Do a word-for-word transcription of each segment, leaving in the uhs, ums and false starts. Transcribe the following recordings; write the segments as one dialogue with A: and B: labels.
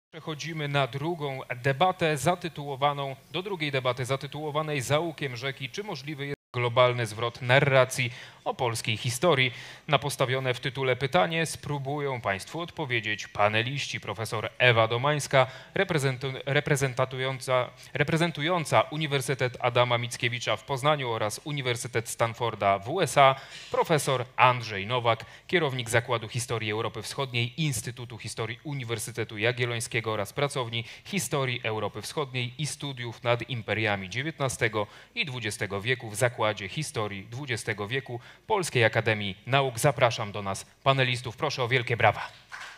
A: Przechodzimy na drugą debatę zatytułowaną, do drugiej debaty zatytułowanej Zaułkiem rzeki, czy możliwy jest globalny zwrot narracji o polskiej historii. Na postawione w tytule pytanie spróbują Państwu odpowiedzieć paneliści: profesor Ewa Domańska, reprezentu, reprezentująca, reprezentująca Uniwersytet Adama Mickiewicza w Poznaniu oraz Uniwersytet Stanforda w U S A, profesor Andrzej Nowak, kierownik Zakładu Historii Europy Wschodniej Instytutu Historii Uniwersytetu Jagiellońskiego oraz pracowni Historii Europy Wschodniej i Studiów nad Imperiami dziewiętnastego i dwudziestego wieku w Zakładzie Historii dwudziestego wieku Polskiej Akademii Nauk. Zapraszam do nas panelistów. Proszę o wielkie brawa.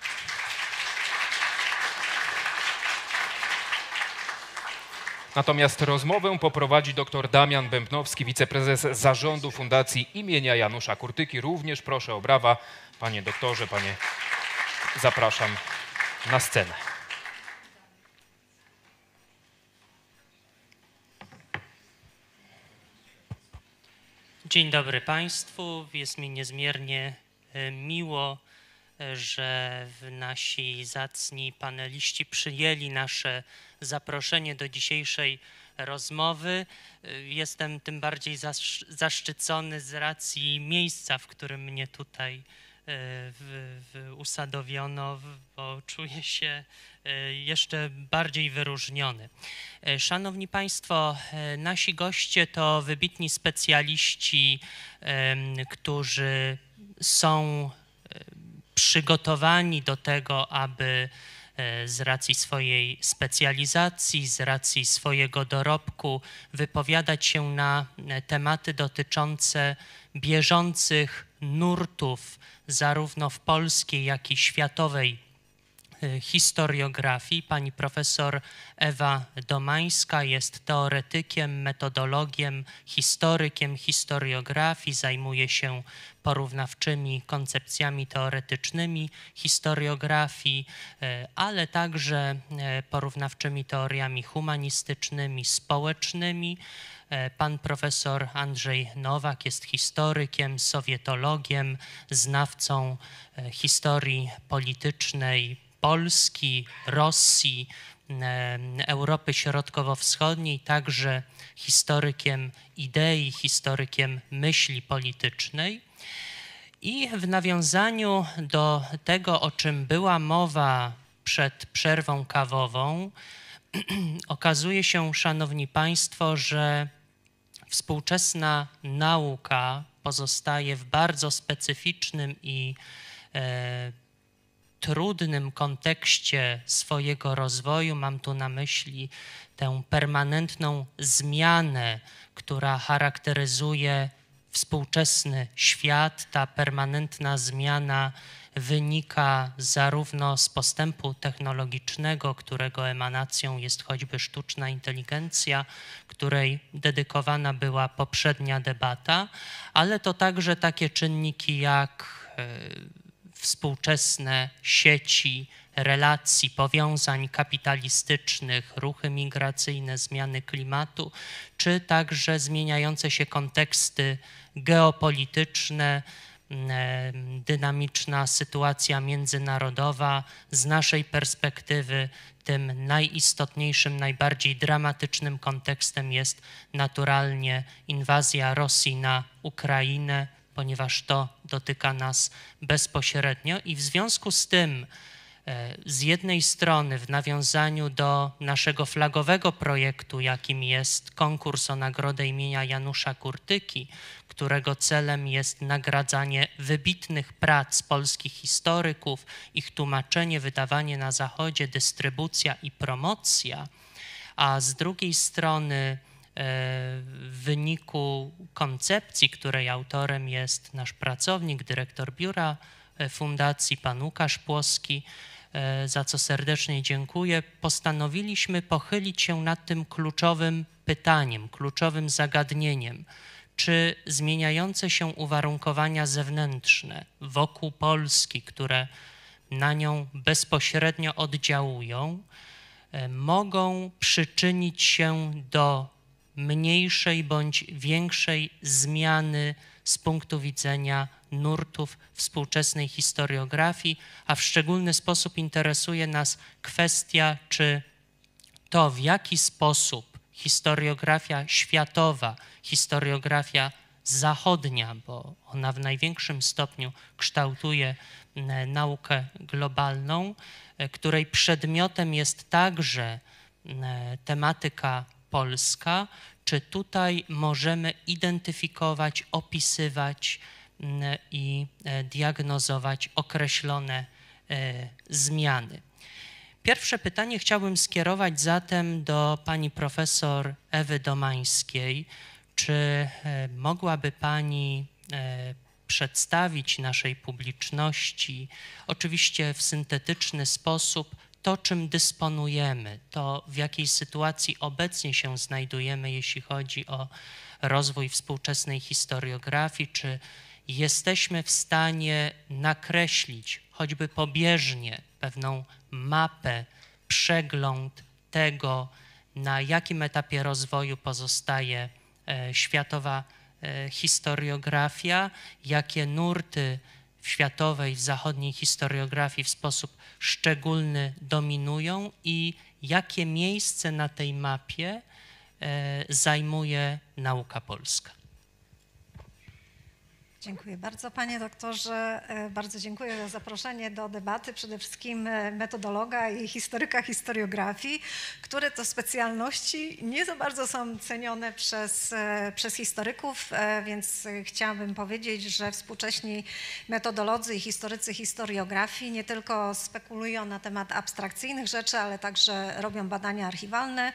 A: Natomiast rozmowę poprowadzi dr Damian Bębnowski, wiceprezes zarządu Fundacji imienia Janusza Kurtyki. Również proszę o brawa. Panie doktorze, panie, zapraszam na scenę.
B: Dzień dobry Państwu. Jest mi niezmiernie miło, że nasi zacni paneliści przyjęli nasze zaproszenie do dzisiejszej rozmowy. Jestem tym bardziej zaszczycony z racji miejsca, w którym mnie tutaj w, w usadowiono, bo czuję się jeszcze bardziej wyróżniony. Szanowni Państwo, nasi goście to wybitni specjaliści, którzy są przygotowani do tego, aby z racji swojej specjalizacji, z racji swojego dorobku wypowiadać się na tematy dotyczące bieżących nurtów zarówno w polskiej, jak i światowej historiografii. Pani profesor Ewa Domańska jest teoretykiem, metodologiem, historykiem historiografii, zajmuje się porównawczymi koncepcjami teoretycznymi historiografii, ale także porównawczymi teoriami humanistycznymi, społecznymi. Pan profesor Andrzej Nowak jest historykiem, sowietologiem, znawcą historii politycznej Polski, Rosji, Europy Środkowo-Wschodniej, także historykiem idei, historykiem myśli politycznej. I w nawiązaniu do tego, o czym była mowa przed przerwą kawową, okazuje się, szanowni Państwo, że współczesna nauka pozostaje w bardzo specyficznym i e, trudnym kontekście swojego rozwoju. Mam tu na myśli tę permanentną zmianę, która charakteryzuje współczesny świat. Ta permanentna zmiana wynika zarówno z postępu technologicznego, którego emanacją jest choćby sztuczna inteligencja, której dedykowana była poprzednia debata, ale to także takie czynniki jak współczesne sieci relacji, powiązań kapitalistycznych, ruchy migracyjne, zmiany klimatu, czy także zmieniające się konteksty geopolityczne, dynamiczna sytuacja międzynarodowa. Z naszej perspektywy tym najistotniejszym, najbardziej dramatycznym kontekstem jest naturalnie inwazja Rosji na Ukrainę, ponieważ to dotyka nas bezpośrednio i w związku z tym z jednej strony w nawiązaniu do naszego flagowego projektu, jakim jest konkurs o nagrodę imienia Janusza Kurtyki, którego celem jest nagradzanie wybitnych prac polskich historyków, ich tłumaczenie, wydawanie na Zachodzie, dystrybucja i promocja, a z drugiej strony w wyniku koncepcji, której autorem jest nasz pracownik, dyrektor biura fundacji, pan Łukasz Płoski, za co serdecznie dziękuję, postanowiliśmy pochylić się nad tym kluczowym pytaniem, kluczowym zagadnieniem, czy zmieniające się uwarunkowania zewnętrzne wokół Polski, które na nią bezpośrednio oddziałują, mogą przyczynić się do mniejszej bądź większej zmiany z punktu widzenia nurtów współczesnej historiografii, a w szczególny sposób interesuje nas kwestia, czy to, w jaki sposób historiografia światowa, historiografia zachodnia, bo ona w największym stopniu kształtuje naukę globalną, której przedmiotem jest także tematyka polska, czy tutaj możemy identyfikować, opisywać i diagnozować określone zmiany. Pierwsze pytanie chciałbym skierować zatem do pani profesor Ewy Domańskiej. Czy mogłaby pani przedstawić naszej publiczności, oczywiście w syntetyczny sposób, to, czym dysponujemy, to w jakiej sytuacji obecnie się znajdujemy, jeśli chodzi o rozwój współczesnej historiografii, czy jesteśmy w stanie nakreślić, choćby pobieżnie, pewną mapę, przegląd tego, na jakim etapie rozwoju pozostaje e, światowa e, historiografia, jakie nurty w światowej, w zachodniej historiografii w sposób szczególny dominują i jakie miejsce na tej mapie e, zajmuje nauka polska.
C: Dziękuję bardzo, panie doktorze. Bardzo dziękuję za zaproszenie do debaty, przede wszystkim metodologa i historyka historiografii, które to specjalności nie za bardzo są cenione przez, przez historyków, więc chciałabym powiedzieć, że współcześni metodolodzy i historycy historiografii nie tylko spekulują na temat abstrakcyjnych rzeczy, ale także robią badania archiwalne.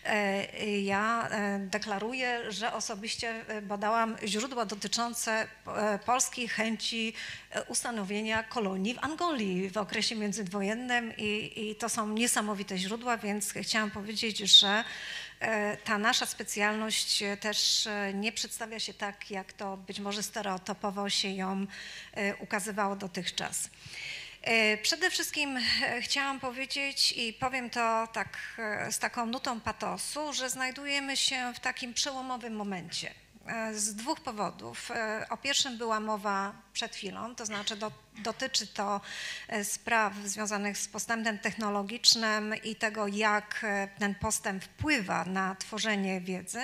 C: Ja deklaruję, że osobiście badałam źródła dotyczące polskiej chęci ustanowienia kolonii w Angolii w okresie międzywojennym i, i to są niesamowite źródła, więc chciałam powiedzieć, że ta nasza specjalność też nie przedstawia się tak, jak to być może stereotypowo się ją ukazywało dotychczas. Przede wszystkim chciałam powiedzieć i powiem to tak z taką nutą patosu, że znajdujemy się w takim przełomowym momencie. Z dwóch powodów. O pierwszym była mowa przed chwilą, to znaczy do, dotyczy to spraw związanych z postępem technologicznym i tego, jak ten postęp wpływa na tworzenie wiedzy.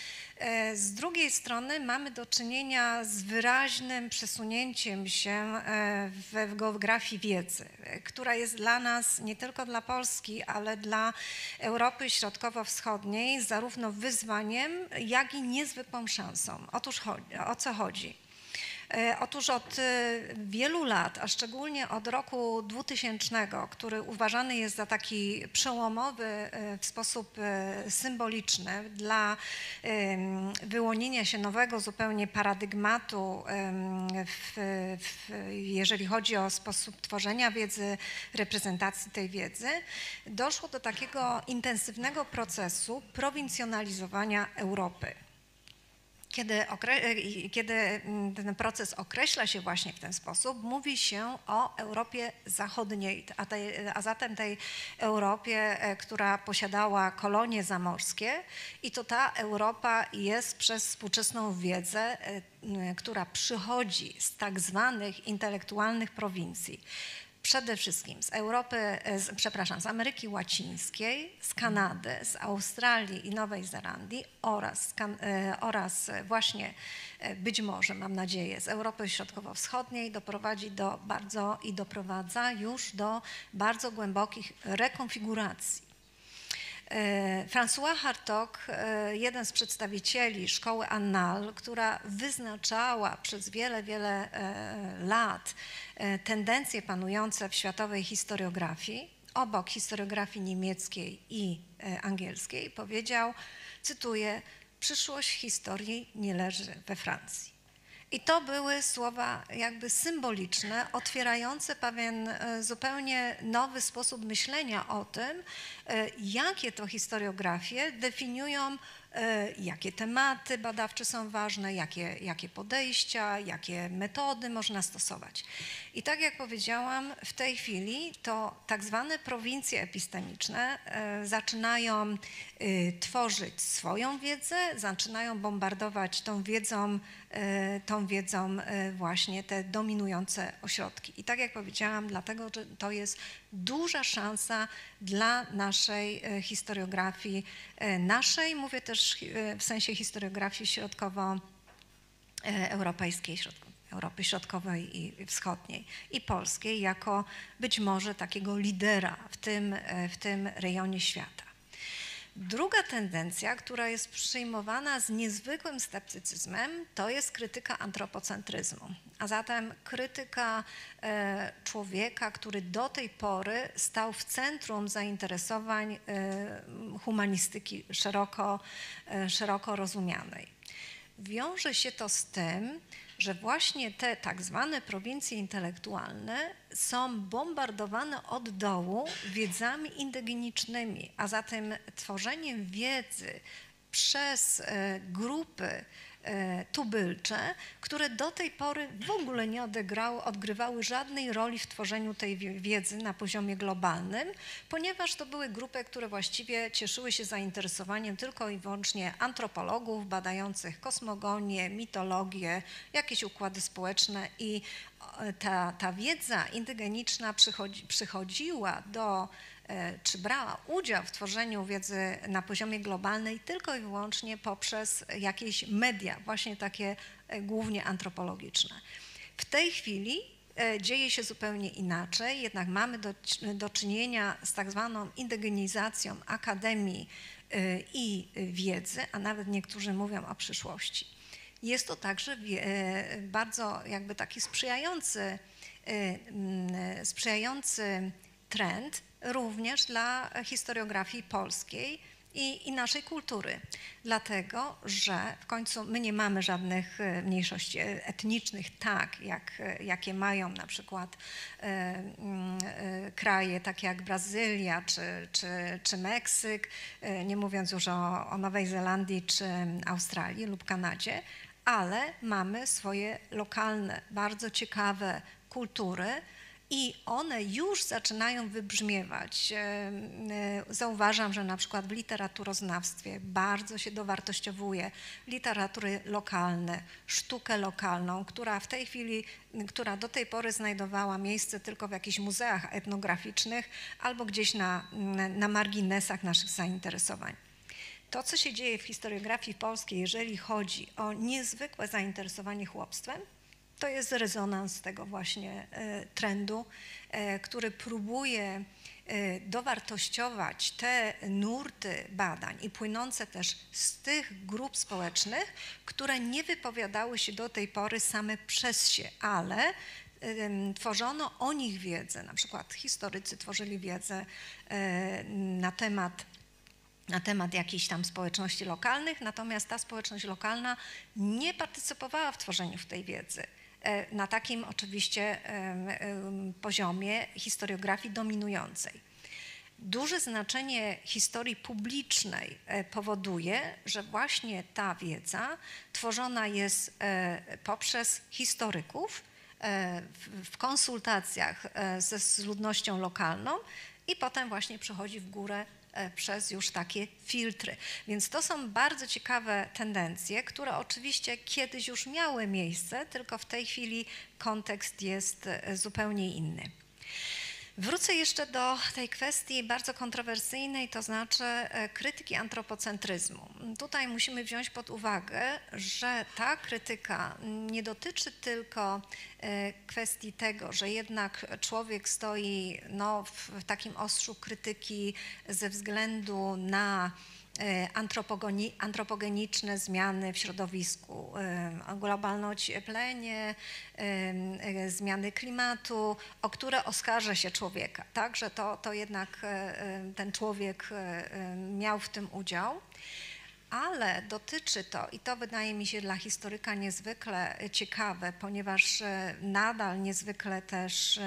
C: Z drugiej strony mamy do czynienia z wyraźnym przesunięciem się w, w geografii wiedzy, która jest dla nas, nie tylko dla Polski, ale dla Europy Środkowo-Wschodniej zarówno wyzwaniem, jak i niezwykłą szansą. Otóż chodzi, o co chodzi? Otóż od wielu lat, a szczególnie od roku dwutysięcznego, który uważany jest za taki przełomowy w sposób symboliczny dla wyłonienia się nowego zupełnie paradygmatu, w, w, jeżeli chodzi o sposób tworzenia wiedzy, reprezentacji tej wiedzy, doszło do takiego intensywnego procesu prowincjonalizowania Europy. Kiedy, kiedy ten proces określa się właśnie w ten sposób, mówi się o Europie Zachodniej, a, tej, a zatem tej Europie, która posiadała kolonie zamorskie i to ta Europa jest przez współczesną wiedzę, która przychodzi z tak zwanych intelektualnych prowincji, przede wszystkim z Europy, z, przepraszam, z Ameryki Łacińskiej, z Kanady, z Australii i Nowej Zelandii oraz, oraz właśnie być może, mam nadzieję, z Europy Środkowo-Wschodniej doprowadzi do bardzo i doprowadza już do bardzo głębokich rekonfiguracji. François Hartog, jeden z przedstawicieli szkoły Annales, która wyznaczała przez wiele, wiele lat tendencje panujące w światowej historiografii, obok historiografii niemieckiej i angielskiej, powiedział, cytuję, przyszłość historii nie leży we Francji. I to były słowa jakby symboliczne, otwierające pewien zupełnie nowy sposób myślenia o tym, jakie to historiografie definiują, jakie tematy badawcze są ważne, jakie, jakie podejścia, jakie metody można stosować. I tak jak powiedziałam, w tej chwili to tak zwane prowincje epistemiczne zaczynają tworzyć swoją wiedzę, zaczynają bombardować tą wiedzą tą wiedzą właśnie te dominujące ośrodki. I tak jak powiedziałam, dlatego, że to jest duża szansa dla naszej historiografii, naszej, mówię też w sensie historiografii środkowoeuropejskiej, środkowej. Europy Środkowej i Wschodniej i Polskiej jako być może takiego lidera w tym, w tym rejonie świata. Druga tendencja, która jest przyjmowana z niezwykłym sceptycyzmem, to jest krytyka antropocentryzmu, a zatem krytyka e, człowieka, który do tej pory stał w centrum zainteresowań e, humanistyki szeroko, e, szeroko rozumianej. Wiąże się to z tym, że właśnie te tak zwane prowincje intelektualne są bombardowane od dołu wiedzami indygenicznymi, a zatem tworzeniem wiedzy przez grupy tubylcze, które do tej pory w ogóle nie odegrały, odgrywały żadnej roli w tworzeniu tej wiedzy na poziomie globalnym, ponieważ to były grupy, które właściwie cieszyły się zainteresowaniem tylko i wyłącznie antropologów badających kosmogonię, mitologię, jakieś układy społeczne i ta, ta wiedza indygeniczna przychodzi, przychodziła do czy brała udział w tworzeniu wiedzy na poziomie globalnej tylko i wyłącznie poprzez jakieś media, właśnie takie głównie antropologiczne. W tej chwili dzieje się zupełnie inaczej, jednak mamy do, do czynienia z tak zwaną indygenizacją akademii i wiedzy, a nawet niektórzy mówią o przyszłości. Jest to także bardzo jakby taki sprzyjający, sprzyjający trend również dla historiografii polskiej i, i naszej kultury. Dlatego, że w końcu my nie mamy żadnych mniejszości etnicznych, tak jak, jakie mają na przykład e, e, kraje takie jak Brazylia czy, czy, czy Meksyk, e, nie mówiąc już o, o Nowej Zelandii czy Australii lub Kanadzie, ale mamy swoje lokalne, bardzo ciekawe kultury, i one już zaczynają wybrzmiewać. Zauważam, że na przykład w literaturoznawstwie bardzo się dowartościowuje literatury lokalne, sztukę lokalną, która w tej chwili, która do tej pory znajdowała miejsce tylko w jakichś muzeach etnograficznych albo gdzieś na, na marginesach naszych zainteresowań. To, co się dzieje w historiografii polskiej, jeżeli chodzi o niezwykłe zainteresowanie chłopstwem, to jest rezonans tego właśnie trendu, który próbuje dowartościować te nurty badań i płynące też z tych grup społecznych, które nie wypowiadały się do tej pory same przez się, ale tworzono o nich wiedzę, na przykład historycy tworzyli wiedzę na temat na temat jakichś tam społeczności lokalnych, natomiast ta społeczność lokalna nie partycypowała w tworzeniu tej wiedzy na takim oczywiście poziomie historiografii dominującej. Duże znaczenie historii publicznej powoduje, że właśnie ta wiedza tworzona jest poprzez historyków w konsultacjach ze z ludnością lokalną i potem właśnie przechodzi w górę przez już takie filtry. Więc to są bardzo ciekawe tendencje, które oczywiście kiedyś już miały miejsce, tylko w tej chwili kontekst jest zupełnie inny. Wrócę jeszcze do tej kwestii bardzo kontrowersyjnej, to znaczy krytyki antropocentryzmu. Tutaj musimy wziąć pod uwagę, że ta krytyka nie dotyczy tylko kwestii tego, że jednak człowiek stoi no, w takim ostrzu krytyki ze względu na antropogeniczne zmiany w środowisku, globalne ocieplenie, zmiany klimatu, o które oskarża się człowieka, tak, że to, to jednak ten człowiek miał w tym udział, ale dotyczy to, i to wydaje mi się dla historyka niezwykle ciekawe, ponieważ nadal niezwykle też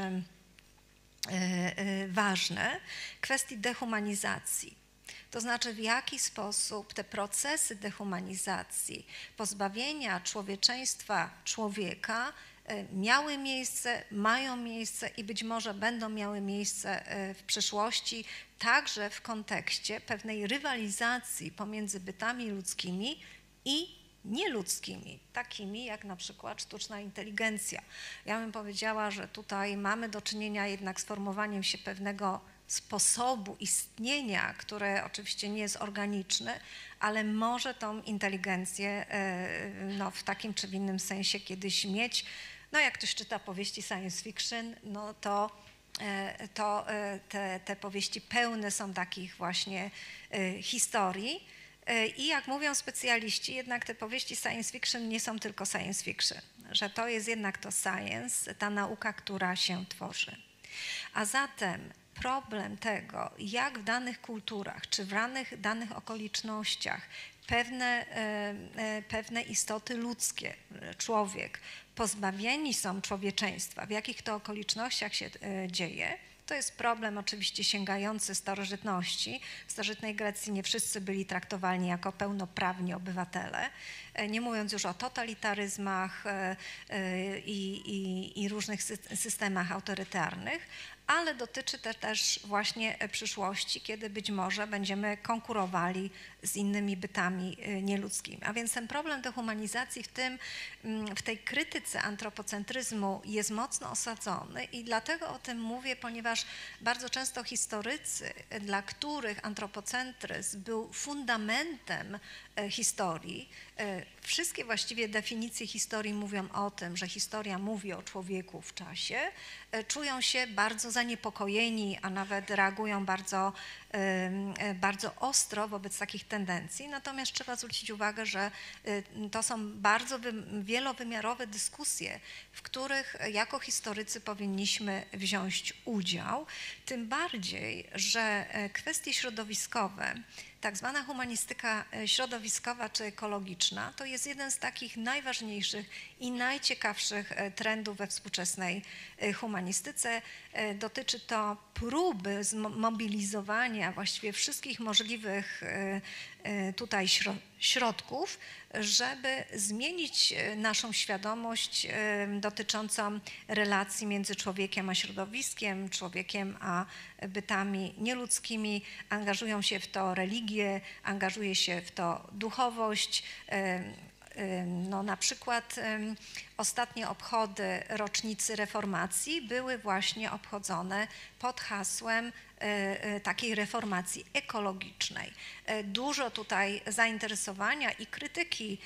C: ważne, kwestii dehumanizacji. To znaczy, w jaki sposób te procesy dehumanizacji, pozbawienia człowieczeństwa człowieka miały miejsce, mają miejsce i być może będą miały miejsce w przyszłości, także w kontekście pewnej rywalizacji pomiędzy bytami ludzkimi i nieludzkimi, takimi jak na przykład sztuczna inteligencja. Ja bym powiedziała, że tutaj mamy do czynienia jednak z formowaniem się pewnego sposobu istnienia, które oczywiście nie jest organiczny, ale może tą inteligencję no, w takim czy w innym sensie kiedyś mieć. No jak ktoś czyta powieści science fiction, no to, to te, te powieści pełne są takich właśnie historii. I jak mówią specjaliści, jednak te powieści science fiction nie są tylko science fiction, że to jest jednak to science, ta nauka, która się tworzy. A zatem problem tego, jak w danych kulturach czy w danych, danych okolicznościach pewne, pewne istoty ludzkie, człowiek, pozbawieni są człowieczeństwa, w jakich to okolicznościach się dzieje, to jest problem oczywiście sięgający starożytności. W starożytnej Grecji nie wszyscy byli traktowani jako pełnoprawni obywatele, nie mówiąc już o totalitaryzmach i, i, i różnych systemach autorytarnych, ale dotyczy to też właśnie przyszłości, kiedy być może będziemy konkurowali z innymi bytami nieludzkimi. A więc ten problem dehumanizacji w, tym, w tej krytyce antropocentryzmu jest mocno osadzony i dlatego o tym mówię, ponieważ bardzo często historycy, dla których antropocentryzm był fundamentem historii, wszystkie właściwie definicje historii mówią o tym, że historia mówi o człowieku w czasie, czują się bardzo zaniepokojeni, a nawet reagują bardzo, bardzo ostro wobec takich tendencji. Natomiast trzeba zwrócić uwagę, że to są bardzo wielowymiarowe dyskusje, w których jako historycy powinniśmy wziąć udział. Tym bardziej, że kwestie środowiskowe, tak zwana humanistyka środowiskowa czy ekologiczna, to jest jeden z takich najważniejszych i najciekawszych trendów we współczesnej humanistyce. Dotyczy to próby zmobilizowania właściwie wszystkich możliwych tutaj środków, żeby zmienić naszą świadomość dotyczącą relacji między człowiekiem a środowiskiem, człowiekiem a bytami nieludzkimi. Angażują się w to religie, angażuje się w to duchowość. No, na przykład ostatnie obchody rocznicy reformacji były właśnie obchodzone pod hasłem takiej reformacji ekologicznej. Dużo tutaj zainteresowania i krytyki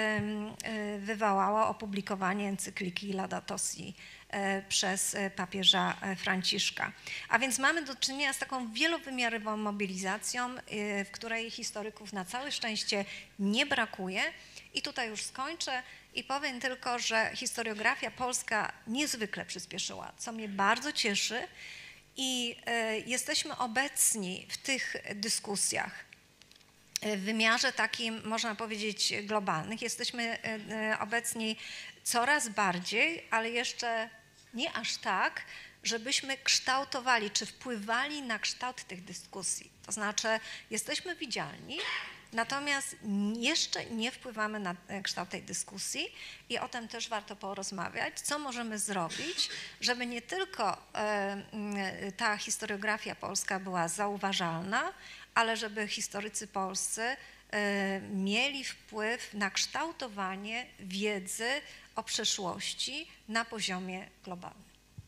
C: wywołało opublikowanie encykliki Laudato Si przez papieża Franciszka. A więc mamy do czynienia z taką wielowymiarową mobilizacją, w której historyków na całe szczęście nie brakuje. I tutaj już skończę i powiem tylko, że historiografia polska niezwykle przyspieszyła, co mnie bardzo cieszy i jesteśmy obecni w tych dyskusjach w wymiarze takim, można powiedzieć, globalnych. Jesteśmy obecni coraz bardziej, ale jeszcze nie aż tak, żebyśmy kształtowali czy wpływali na kształt tych dyskusji. To znaczy jesteśmy widzialni, natomiast jeszcze nie wpływamy na kształt tej dyskusji i o tym też warto porozmawiać, co możemy zrobić, żeby nie tylko ta historiografia polska była zauważalna, ale żeby historycy polscy mieli wpływ na kształtowanie wiedzy o przeszłości na poziomie globalnym.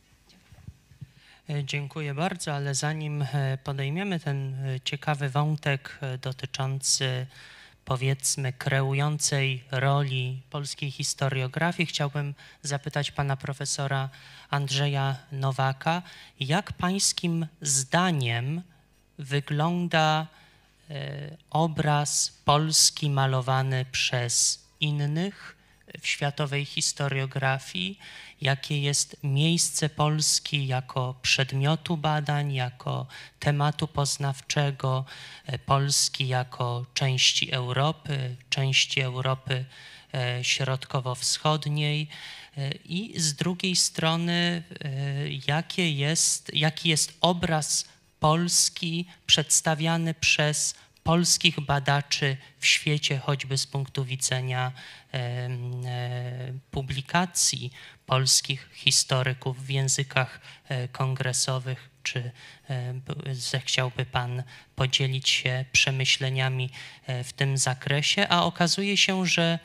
B: Dziękuję bardzo, ale zanim podejmiemy ten ciekawy wątek dotyczący, powiedzmy, kreującej roli polskiej historiografii, chciałbym zapytać pana profesora Andrzeja Nowaka, jak pańskim zdaniem wygląda obraz Polski malowany przez innych w światowej historiografii, jakie jest miejsce Polski jako przedmiotu badań, jako tematu poznawczego, Polski jako części Europy, części Europy środkowo-wschodniej i z drugiej strony jakie jest, jaki jest obraz Polski przedstawiany przez polskich badaczy w świecie, choćby z punktu widzenia e, e, publikacji polskich historyków w językach e, kongresowych. Czy e, zechciałby pan podzielić się przemyśleniami e, w tym zakresie? A okazuje się, że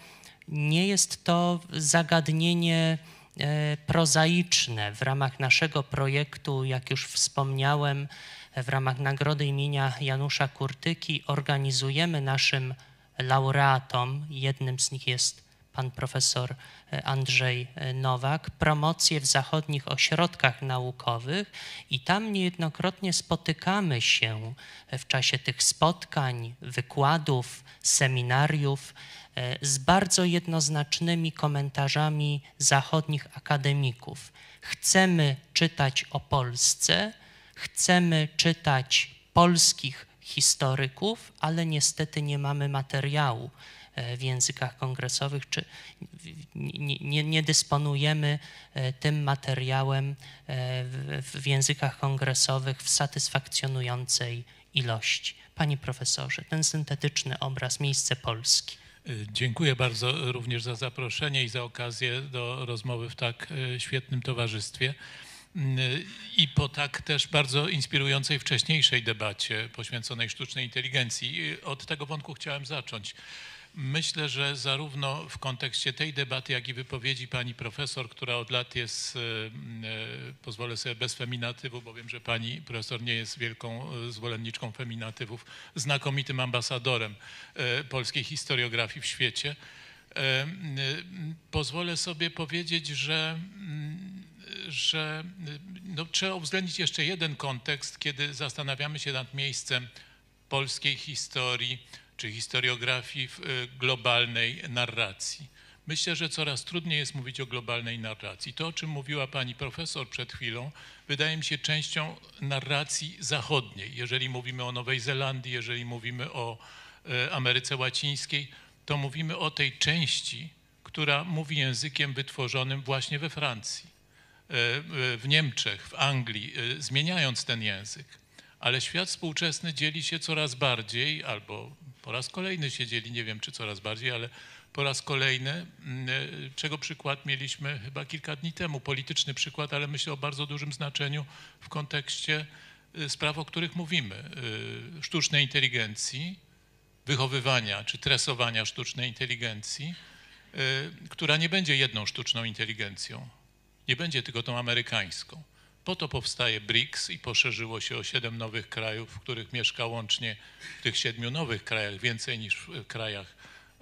B: Nie jest to zagadnienie prozaiczne. W ramach naszego projektu, jak już wspomniałem, w ramach nagrody imienia Janusza Kurtyki organizujemy naszym laureatom, jednym z nich jest pan profesor Andrzej Nowak, promocję w zachodnich ośrodkach naukowych i tam niejednokrotnie spotykamy się w czasie tych spotkań, wykładów, seminariów z bardzo jednoznacznymi komentarzami zachodnich akademików. Chcemy czytać o Polsce, chcemy czytać polskich historyków, ale niestety nie mamy materiału w językach kongresowych, czy nie, nie, nie dysponujemy tym materiałem w, w językach kongresowych w satysfakcjonującej ilości. Panie profesorze, ten syntetyczny obraz, miejsce Polski.
D: Dziękuję bardzo również za zaproszenie i za okazję do rozmowy w tak świetnym towarzystwie i po tak też bardzo inspirującej wcześniejszej debacie poświęconej sztucznej inteligencji. Od tego wątku chciałem zacząć. Myślę, że zarówno w kontekście tej debaty, jak i wypowiedzi pani profesor, która od lat jest, pozwolę sobie bez feminatywu, bo wiem, że pani profesor nie jest wielką zwolenniczką feminatywów, znakomitym ambasadorem polskiej historiografii w świecie, pozwolę sobie powiedzieć, że, że no, trzeba uwzględnić jeszcze jeden kontekst, kiedy zastanawiamy się nad miejscem polskiej historii czy historiografii w globalnej narracji. Myślę, że coraz trudniej jest mówić o globalnej narracji. To, o czym mówiła pani profesor przed chwilą, wydaje mi się częścią narracji zachodniej. Jeżeli mówimy o Nowej Zelandii, jeżeli mówimy o Ameryce Łacińskiej, to mówimy o tej części, która mówi językiem wytworzonym właśnie we Francji, w Niemczech, w Anglii, zmieniając ten język. Ale świat współczesny dzieli się coraz bardziej, albo po raz kolejny się dzieli, nie wiem czy coraz bardziej, ale po raz kolejny, czego przykład mieliśmy chyba kilka dni temu, polityczny przykład, ale myślę o bardzo dużym znaczeniu w kontekście spraw, o których mówimy, sztucznej inteligencji, wychowywania czy tresowania sztucznej inteligencji, która nie będzie jedną sztuczną inteligencją, nie będzie tylko tą amerykańską. Po to powstaje BRICS i poszerzyło się o siedem nowych krajów, w których mieszka łącznie w tych siedmiu nowych krajach więcej niż w krajach,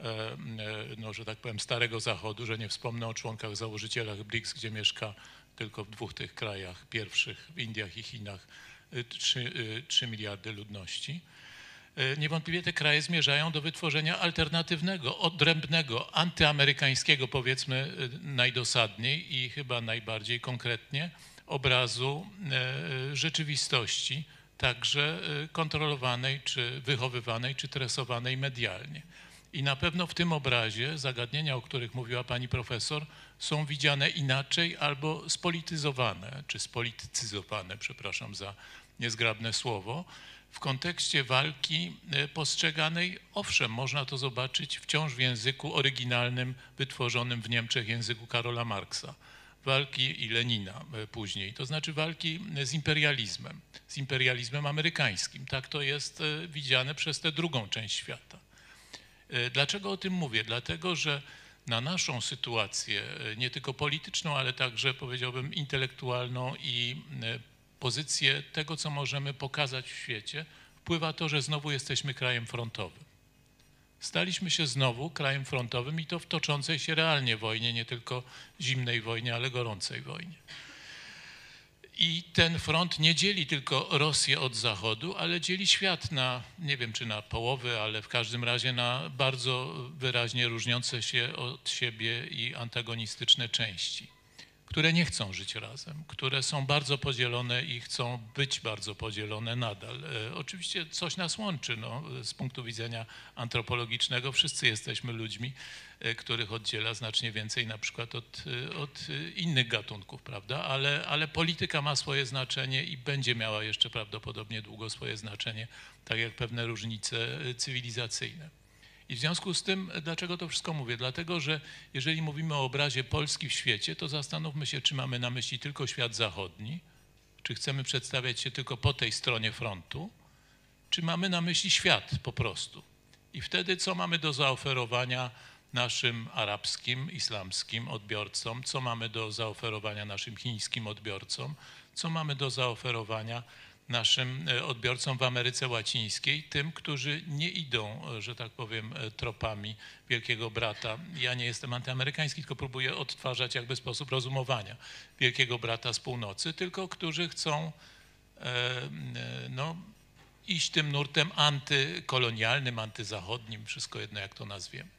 D: no, że tak powiem, Starego Zachodu, że nie wspomnę o członkach założycielach BRICS, gdzie mieszka tylko w dwóch tych krajach pierwszych, w Indiach i Chinach, trzy miliardy ludności. Niewątpliwie te kraje zmierzają do wytworzenia alternatywnego, odrębnego, antyamerykańskiego, powiedzmy najdosadniej i chyba najbardziej konkretnie, obrazu rzeczywistości, także kontrolowanej, czy wychowywanej, czy tresowanej medialnie. I na pewno w tym obrazie zagadnienia, o których mówiła pani profesor, są widziane inaczej albo spolityzowane, czy spolitycyzowane, przepraszam za niezgrabne słowo, w kontekście walki postrzeganej, owszem, można to zobaczyć wciąż w języku oryginalnym, wytworzonym w Niemczech, języku Karola Marksa. Walki i Lenina później, to znaczy walki z imperializmem, z imperializmem amerykańskim. Tak to jest widziane przez tę drugą część świata. Dlaczego o tym mówię? Dlatego, że na naszą sytuację, nie tylko polityczną, ale także powiedziałbym intelektualną i pozycję tego, co możemy pokazać w świecie, wpływa to, że znowu jesteśmy krajem frontowym. Staliśmy się znowu krajem frontowym i to w toczącej się realnie wojnie, nie tylko zimnej wojnie, ale gorącej wojnie. I ten front nie dzieli tylko Rosję od Zachodu, ale dzieli świat na, nie wiem czy na połowy, ale w każdym razie na bardzo wyraźnie różniące się od siebie i antagonistyczne części, które nie chcą żyć razem, które są bardzo podzielone i chcą być bardzo podzielone nadal. E, oczywiście coś nas łączy, no, z punktu widzenia antropologicznego wszyscy jesteśmy ludźmi, e, których oddziela znacznie więcej na przykład od, od innych gatunków, prawda? Ale, ale polityka ma swoje znaczenie i będzie miała jeszcze prawdopodobnie długo swoje znaczenie, tak jak pewne różnice cywilizacyjne. I w związku z tym, dlaczego to wszystko mówię? Dlatego, że jeżeli mówimy o obrazie Polski w świecie, to zastanówmy się, czy mamy na myśli tylko świat zachodni, czy chcemy przedstawiać się tylko po tej stronie frontu, czy mamy na myśli świat po prostu. I wtedy co mamy do zaoferowania naszym arabskim, islamskim odbiorcom, co mamy do zaoferowania naszym chińskim odbiorcom, co mamy do zaoferowania naszym odbiorcom w Ameryce Łacińskiej, tym, którzy nie idą, że tak powiem, tropami Wielkiego Brata. Ja nie jestem antyamerykański, tylko próbuję odtwarzać jakby sposób rozumowania Wielkiego Brata z północy, tylko którzy chcą no, iść tym nurtem antykolonialnym, antyzachodnim, wszystko jedno jak to nazwiemy.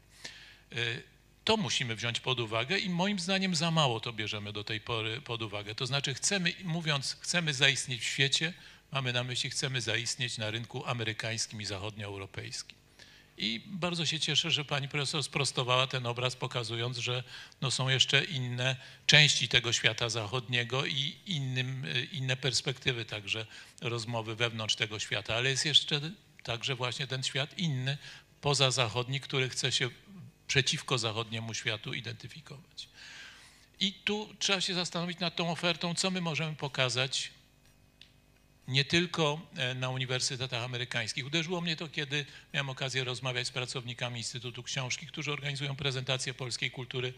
D: To musimy wziąć pod uwagę i moim zdaniem za mało to bierzemy do tej pory pod uwagę. To znaczy chcemy, mówiąc, chcemy zaistnieć w świecie, mamy na myśli, chcemy zaistnieć na rynku amerykańskim i zachodnioeuropejskim. I bardzo się cieszę, że pani profesor sprostowała ten obraz, pokazując, że no są jeszcze inne części tego świata zachodniego i innym, inne perspektywy także rozmowy wewnątrz tego świata. Ale jest jeszcze także właśnie ten świat inny, pozazachodni, który chce się przeciwko zachodniemu światu identyfikować. I tu trzeba się zastanowić nad tą ofertą, co my możemy pokazać nie tylko na uniwersytetach amerykańskich. Uderzyło mnie to, kiedy miałem okazję rozmawiać z pracownikami Instytutu Książki, którzy organizują prezentację polskiej kultury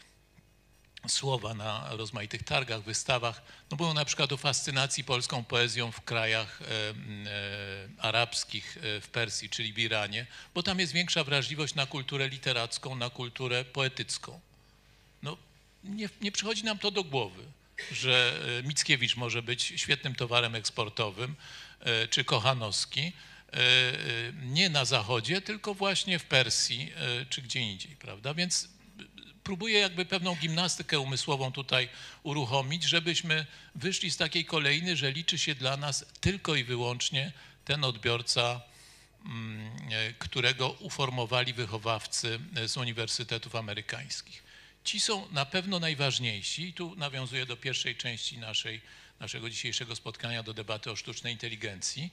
D: słowa na rozmaitych targach, wystawach. No było na przykład o fascynacji polską poezją w krajach e, e, arabskich, e, w Persji, czyli w Iranie, bo tam jest większa wrażliwość na kulturę literacką, na kulturę poetycką. No, nie, nie przychodzi nam to do głowy, że Mickiewicz może być świetnym towarem eksportowym, e, czy Kochanowski, e, nie na Zachodzie, tylko właśnie w Persji, e, czy gdzie indziej, prawda? Więc próbuję jakby pewną gimnastykę umysłową tutaj uruchomić, żebyśmy wyszli z takiej kolejny, że liczy się dla nas tylko i wyłącznie ten odbiorca, którego uformowali wychowawcy z uniwersytetów amerykańskich. Ci są na pewno najważniejsi i tu nawiązuję do pierwszej części naszej, naszego dzisiejszego spotkania, do debaty o sztucznej inteligencji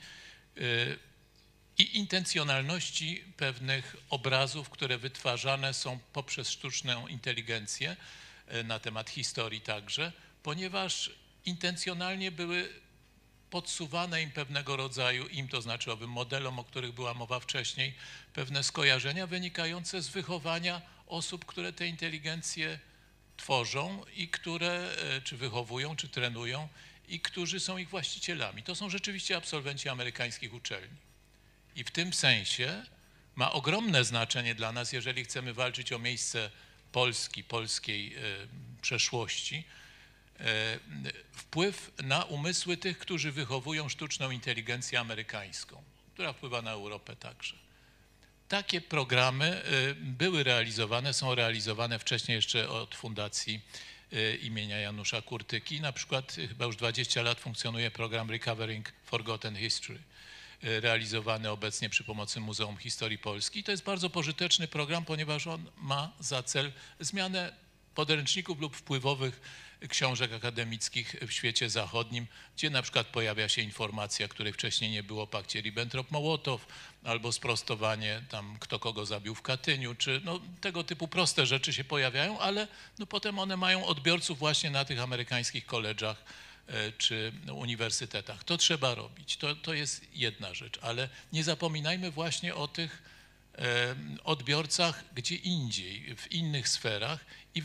D: i intencjonalności pewnych obrazów, które wytwarzane są poprzez sztuczną inteligencję na temat historii także, ponieważ intencjonalnie były podsuwane im pewnego rodzaju, im to znaczy owym modelom, o których była mowa wcześniej, pewne skojarzenia wynikające z wychowania osób, które te inteligencje tworzą i które czy wychowują, czy trenują i którzy są ich właścicielami. To są rzeczywiście absolwenci amerykańskich uczelni. I w tym sensie ma ogromne znaczenie dla nas, jeżeli chcemy walczyć o miejsce Polski, polskiej e, przeszłości, e, wpływ na umysły tych, którzy wychowują sztuczną inteligencję amerykańską, która wpływa na Europę także. Takie programy e, były realizowane, są realizowane wcześniej jeszcze od Fundacji e, imienia Janusza Kurtyki. Na przykład chyba już dwadzieścia lat funkcjonuje program Recovering Forgotten History, realizowany obecnie przy pomocy Muzeum Historii Polski. To jest bardzo pożyteczny program, ponieważ on ma za cel zmianę podręczników lub wpływowych książek akademickich w świecie zachodnim, gdzie na przykład pojawia się informacja, której wcześniej nie było o pakcie Ribbentrop-Mołotow, albo sprostowanie tam, kto kogo zabił w Katyniu, czy no, tego typu proste rzeczy się pojawiają, ale no, potem one mają odbiorców właśnie na tych amerykańskich koledżach czy uniwersytetach. To trzeba robić, to, to jest jedna rzecz, ale nie zapominajmy właśnie o tych e, odbiorcach gdzie indziej, w innych sferach i,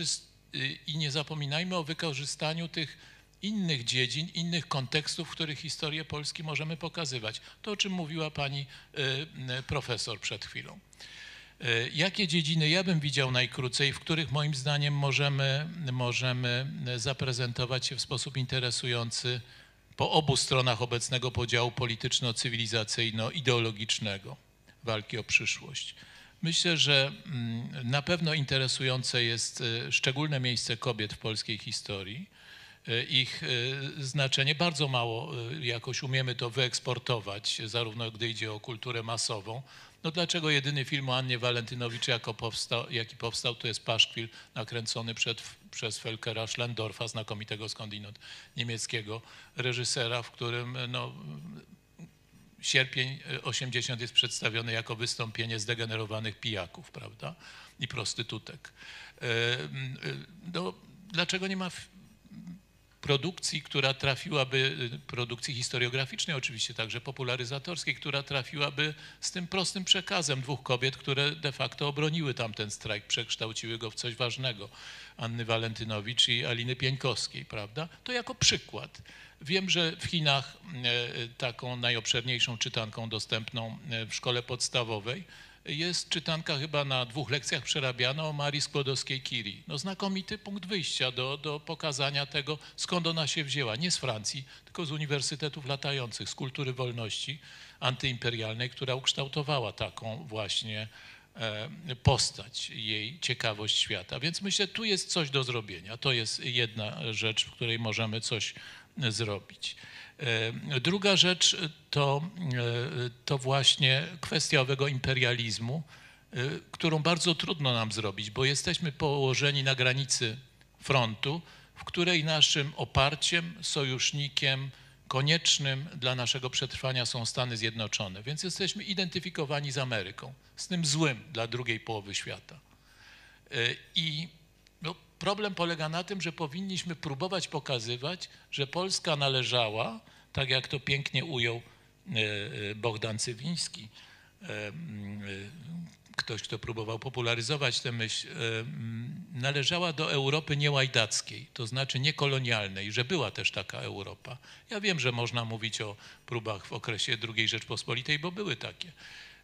D: i nie zapominajmy o wykorzystaniu tych innych dziedzin, innych kontekstów, w których historię Polski możemy pokazywać. To, o czym mówiła pani e, profesor przed chwilą. Jakie dziedziny ja bym widział najkrócej, w których moim zdaniem możemy, możemy zaprezentować się w sposób interesujący po obu stronach obecnego podziału polityczno-cywilizacyjno-ideologicznego walki o przyszłość? Myślę, że na pewno interesujące jest szczególne miejsce kobiet w polskiej historii. Ich znaczenie bardzo mało jakoś umiemy to wyeksportować, zarówno gdy idzie o kulturę masową. No dlaczego jedyny film o Annie Walentynowicz, jako powstał, jaki powstał, to jest Paszkwil nakręcony przed, przez Völkera Schlendorfa, znakomitego skądinąd niemieckiego reżysera, w którym no, sierpień osiemdziesiąty jest przedstawiony jako wystąpienie zdegenerowanych pijaków, prawda, i prostytutek. No, dlaczego nie ma produkcji, która trafiłaby, produkcji historiograficznej oczywiście, także popularyzatorskiej, która trafiłaby z tym prostym przekazem dwóch kobiet, które de facto obroniły tamten strajk, przekształciły go w coś ważnego. Anny Walentynowicz i Aliny Pieńkowskiej, prawda? To jako przykład. Wiem, że w Chinach taką najobszerniejszą czytanką dostępną w szkole podstawowej jest czytanka chyba na dwóch lekcjach przerabiana o Marii Skłodowskiej-Curie. No znakomity punkt wyjścia do, do pokazania tego, skąd ona się wzięła. Nie z Francji, tylko z uniwersytetów latających, z kultury wolności antyimperialnej, która ukształtowała taką właśnie postać, jej ciekawość świata. Więc myślę, tu jest coś do zrobienia. To jest jedna rzecz, w której możemy coś zrobić. Druga rzecz to, to właśnie kwestia owego imperializmu, którą bardzo trudno nam zrobić, bo jesteśmy położeni na granicy frontu, w której naszym oparciem, sojusznikiem koniecznym dla naszego przetrwania są Stany Zjednoczone. Więc jesteśmy identyfikowani z Ameryką, z tym złym dla drugiej połowy świata. I no, problem polega na tym, że powinniśmy próbować pokazywać, że Polska należała, tak jak to pięknie ujął Bohdan Cywiński, ktoś, kto próbował popularyzować tę myśl, należała do Europy niełajdackiej, to znaczy niekolonialnej, że była też taka Europa. Ja wiem, że można mówić o próbach w okresie drugiej Rzeczpospolitej, bo były takie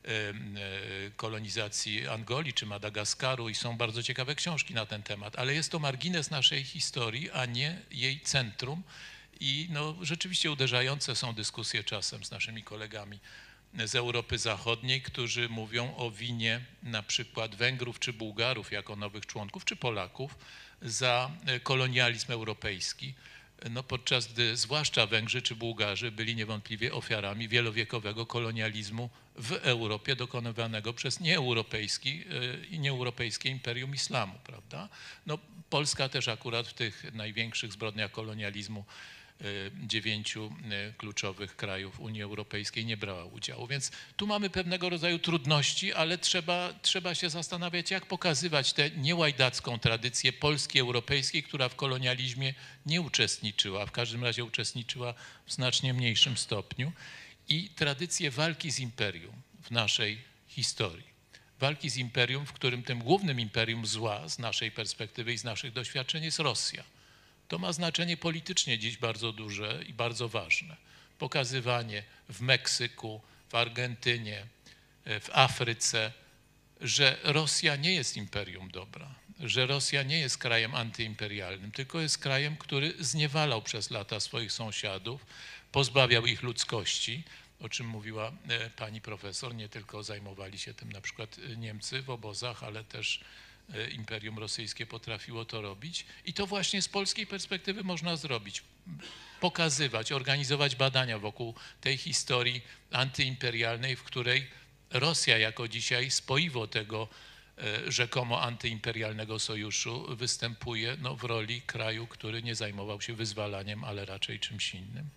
D: kolonizacji Angolii czy Madagaskaru i są bardzo ciekawe książki na ten temat, ale jest to margines naszej historii, a nie jej centrum. I no, rzeczywiście uderzające są dyskusje czasem z naszymi kolegami z Europy Zachodniej, którzy mówią o winie na przykład Węgrów czy Bułgarów jako nowych członków, czy Polaków za kolonializm europejski, no, podczas gdy zwłaszcza Węgrzy czy Bułgarzy byli niewątpliwie ofiarami wielowiekowego kolonializmu w Europie dokonywanego przez nieeuropejski i nieeuropejskie imperium islamu, prawda? No, Polska też akurat w tych największych zbrodniach kolonializmu dziewięciu kluczowych krajów Unii Europejskiej nie brała udziału. Więc tu mamy pewnego rodzaju trudności, ale trzeba, trzeba się zastanawiać, jak pokazywać tę niełajdacką tradycję Polski europejskiej, która w kolonializmie nie uczestniczyła, w każdym razie uczestniczyła w znacznie mniejszym stopniu, i tradycję walki z imperium w naszej historii. Walki z imperium, w którym tym głównym imperium zła z naszej perspektywy i z naszych doświadczeń jest Rosja. To ma znaczenie politycznie dziś bardzo duże i bardzo ważne. Pokazywanie w Meksyku, w Argentynie, w Afryce, że Rosja nie jest imperium dobra, że Rosja nie jest krajem antyimperialnym, tylko jest krajem, który zniewalał przez lata swoich sąsiadów, pozbawiał ich ludzkości, o czym mówiła pani profesor. Nie tylko zajmowali się tym na przykład Niemcy w obozach, ale też Imperium Rosyjskie potrafiło to robić. I to właśnie z polskiej perspektywy można zrobić. Pokazywać, organizować badania wokół tej historii antyimperialnej, w której Rosja jako dzisiaj spoiwo tego rzekomo antyimperialnego sojuszu występuje no, w roli kraju, który nie zajmował się wyzwalaniem, ale raczej czymś innym.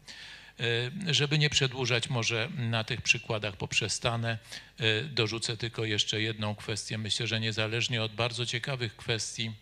D: Żeby nie przedłużać, może na tych przykładach poprzestanę. Dorzucę tylko jeszcze jedną kwestię. Myślę, że niezależnie od bardzo ciekawych kwestii,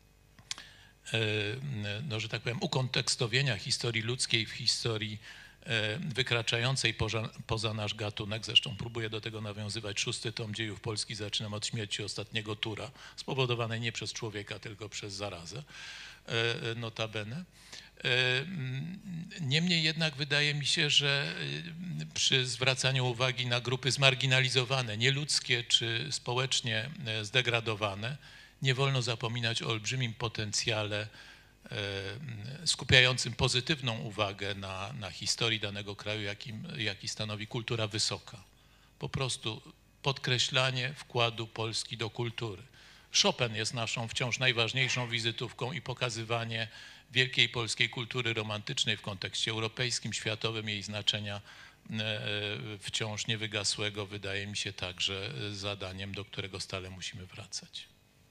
D: no, że tak powiem, ukontekstowienia historii ludzkiej w historii wykraczającej poza, poza nasz gatunek, zresztą próbuję do tego nawiązywać, szósty tom dziejów Polski zaczynam od śmierci ostatniego Tura, spowodowanej nie przez człowieka, tylko przez zarazę, notabene. Niemniej jednak wydaje mi się, że przy zwracaniu uwagi na grupy zmarginalizowane, nieludzkie czy społecznie zdegradowane, nie wolno zapominać o olbrzymim potencjale skupiającym pozytywną uwagę na, na historii danego kraju, jakim, jaki stanowi kultura wysoka. Po prostu podkreślanie wkładu Polski do kultury. Chopin jest naszą wciąż najważniejszą wizytówką i pokazywanie wielkiej polskiej kultury romantycznej w kontekście europejskim, światowym, jej znaczenia wciąż niewygasłego, wydaje mi się także zadaniem, do którego stale musimy wracać.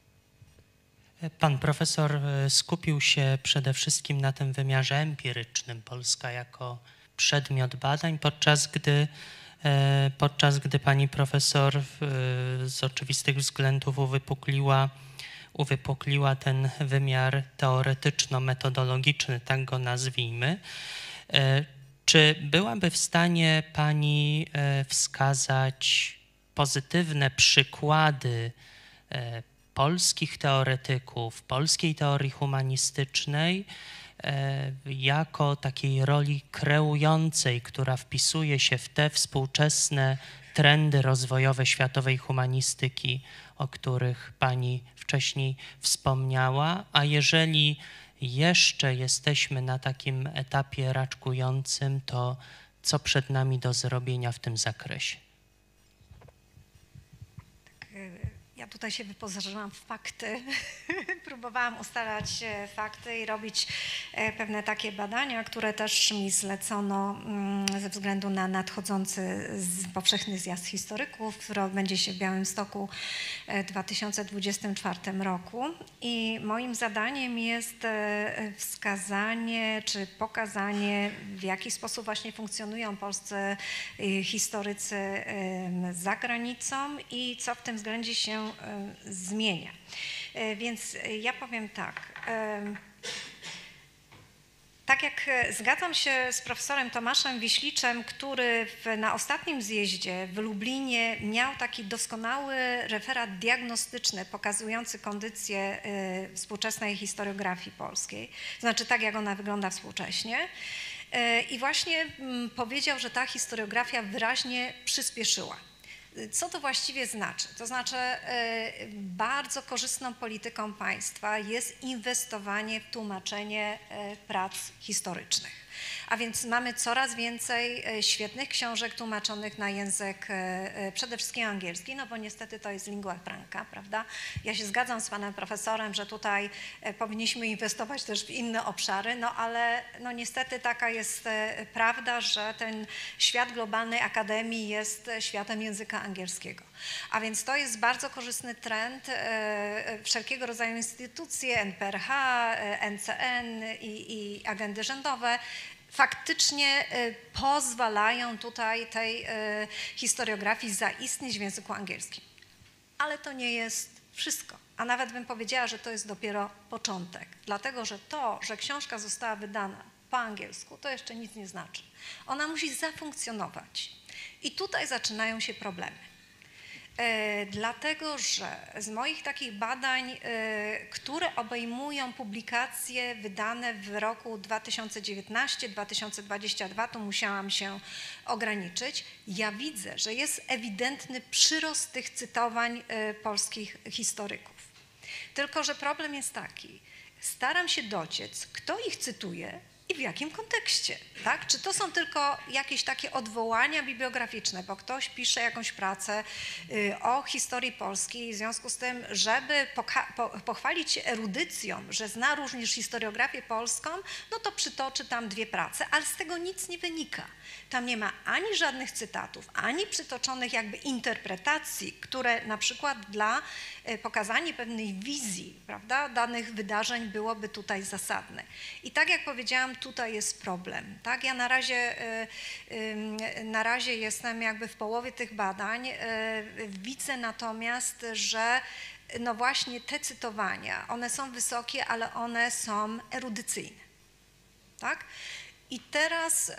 B: Pan profesor skupił się przede wszystkim na tym wymiarze empirycznym, Polska jako przedmiot badań, podczas gdy, podczas gdy pani profesor z oczywistych względów uwypukliła uwypukliła ten wymiar teoretyczno-metodologiczny, tak go nazwijmy. Czy byłaby w stanie Pani wskazać pozytywne przykłady polskich teoretyków, polskiej teorii humanistycznej jako takiej roli kreującej, która wpisuje się w te współczesne trendy rozwojowe światowej humanistyki, o których Pani wcześniej wspomniała, a jeżeli jeszcze jesteśmy na takim etapie raczkującym, to co przed nami do zrobienia w tym zakresie?
C: Ja tutaj się wyposażyłam w fakty, próbowałam ustalać fakty i robić pewne takie badania, które też mi zlecono ze względu na nadchodzący powszechny zjazd historyków, który odbędzie się w Białymstoku w dwa tysiące dwudziestym czwartym roku. I moim zadaniem jest wskazanie czy pokazanie, w jaki sposób właśnie funkcjonują polscy historycy za granicą i co w tym względzie się zmienia. Więc ja powiem tak. Tak jak zgadzam się z profesorem Tomaszem Wiśliczem, który w, na ostatnim zjeździe w Lublinie miał taki doskonały referat diagnostyczny pokazujący kondycję y, współczesnej historiografii polskiej, znaczy tak jak ona wygląda współcześnie. Y, I właśnie y, powiedział, że ta historiografia wyraźnie przyspieszyła. Co to właściwie znaczy? To znaczy bardzo korzystną polityką państwa jest inwestowanie w tłumaczenie prac historycznych. A więc mamy coraz więcej świetnych książek tłumaczonych na język przede wszystkim angielski, no bo niestety to jest lingua franca, prawda? Ja się zgadzam z panem profesorem, że tutaj powinniśmy inwestować też w inne obszary, no ale no niestety taka jest prawda, że ten świat globalnej akademii jest światem języka angielskiego. A więc to jest bardzo korzystny trend. Wszelkiego rodzaju instytucje, N P R H, N C N i, i agendy rządowe faktycznie pozwalają tutaj tej historiografii zaistnieć w języku angielskim. Ale to nie jest wszystko. A nawet bym powiedziała, że to jest dopiero początek. Dlatego, że to, że książka została wydana po angielsku, to jeszcze nic nie znaczy. Ona musi zafunkcjonować. I tutaj zaczynają się problemy. Dlatego, że z moich takich badań, które obejmują publikacje wydane w roku dwa tysiące dziewiętnastym do dwa tysiące dwudziestego drugiego, tu musiałam się ograniczyć, ja widzę, że jest ewidentny przyrost tych cytowań polskich historyków. Tylko że problem jest taki, staram się dociec, kto ich cytuje i w jakim kontekście, tak? Czy to są tylko jakieś takie odwołania bibliograficzne, bo ktoś pisze jakąś pracę y, o historii Polski, w związku z tym, żeby po, pochwalić się erudycją, że zna również historiografię polską, no to przytoczy tam dwie prace, ale z tego nic nie wynika. Tam nie ma ani żadnych cytatów, ani przytoczonych jakby interpretacji, które na przykład dla y, pokazania pewnej wizji, prawda, danych wydarzeń byłoby tutaj zasadne. I tak jak powiedziałam, tutaj jest problem, tak? Ja na razie, na razie jestem jakby w połowie tych badań, widzę natomiast, że no właśnie te cytowania, one są wysokie, ale one są erudycyjne, tak? I teraz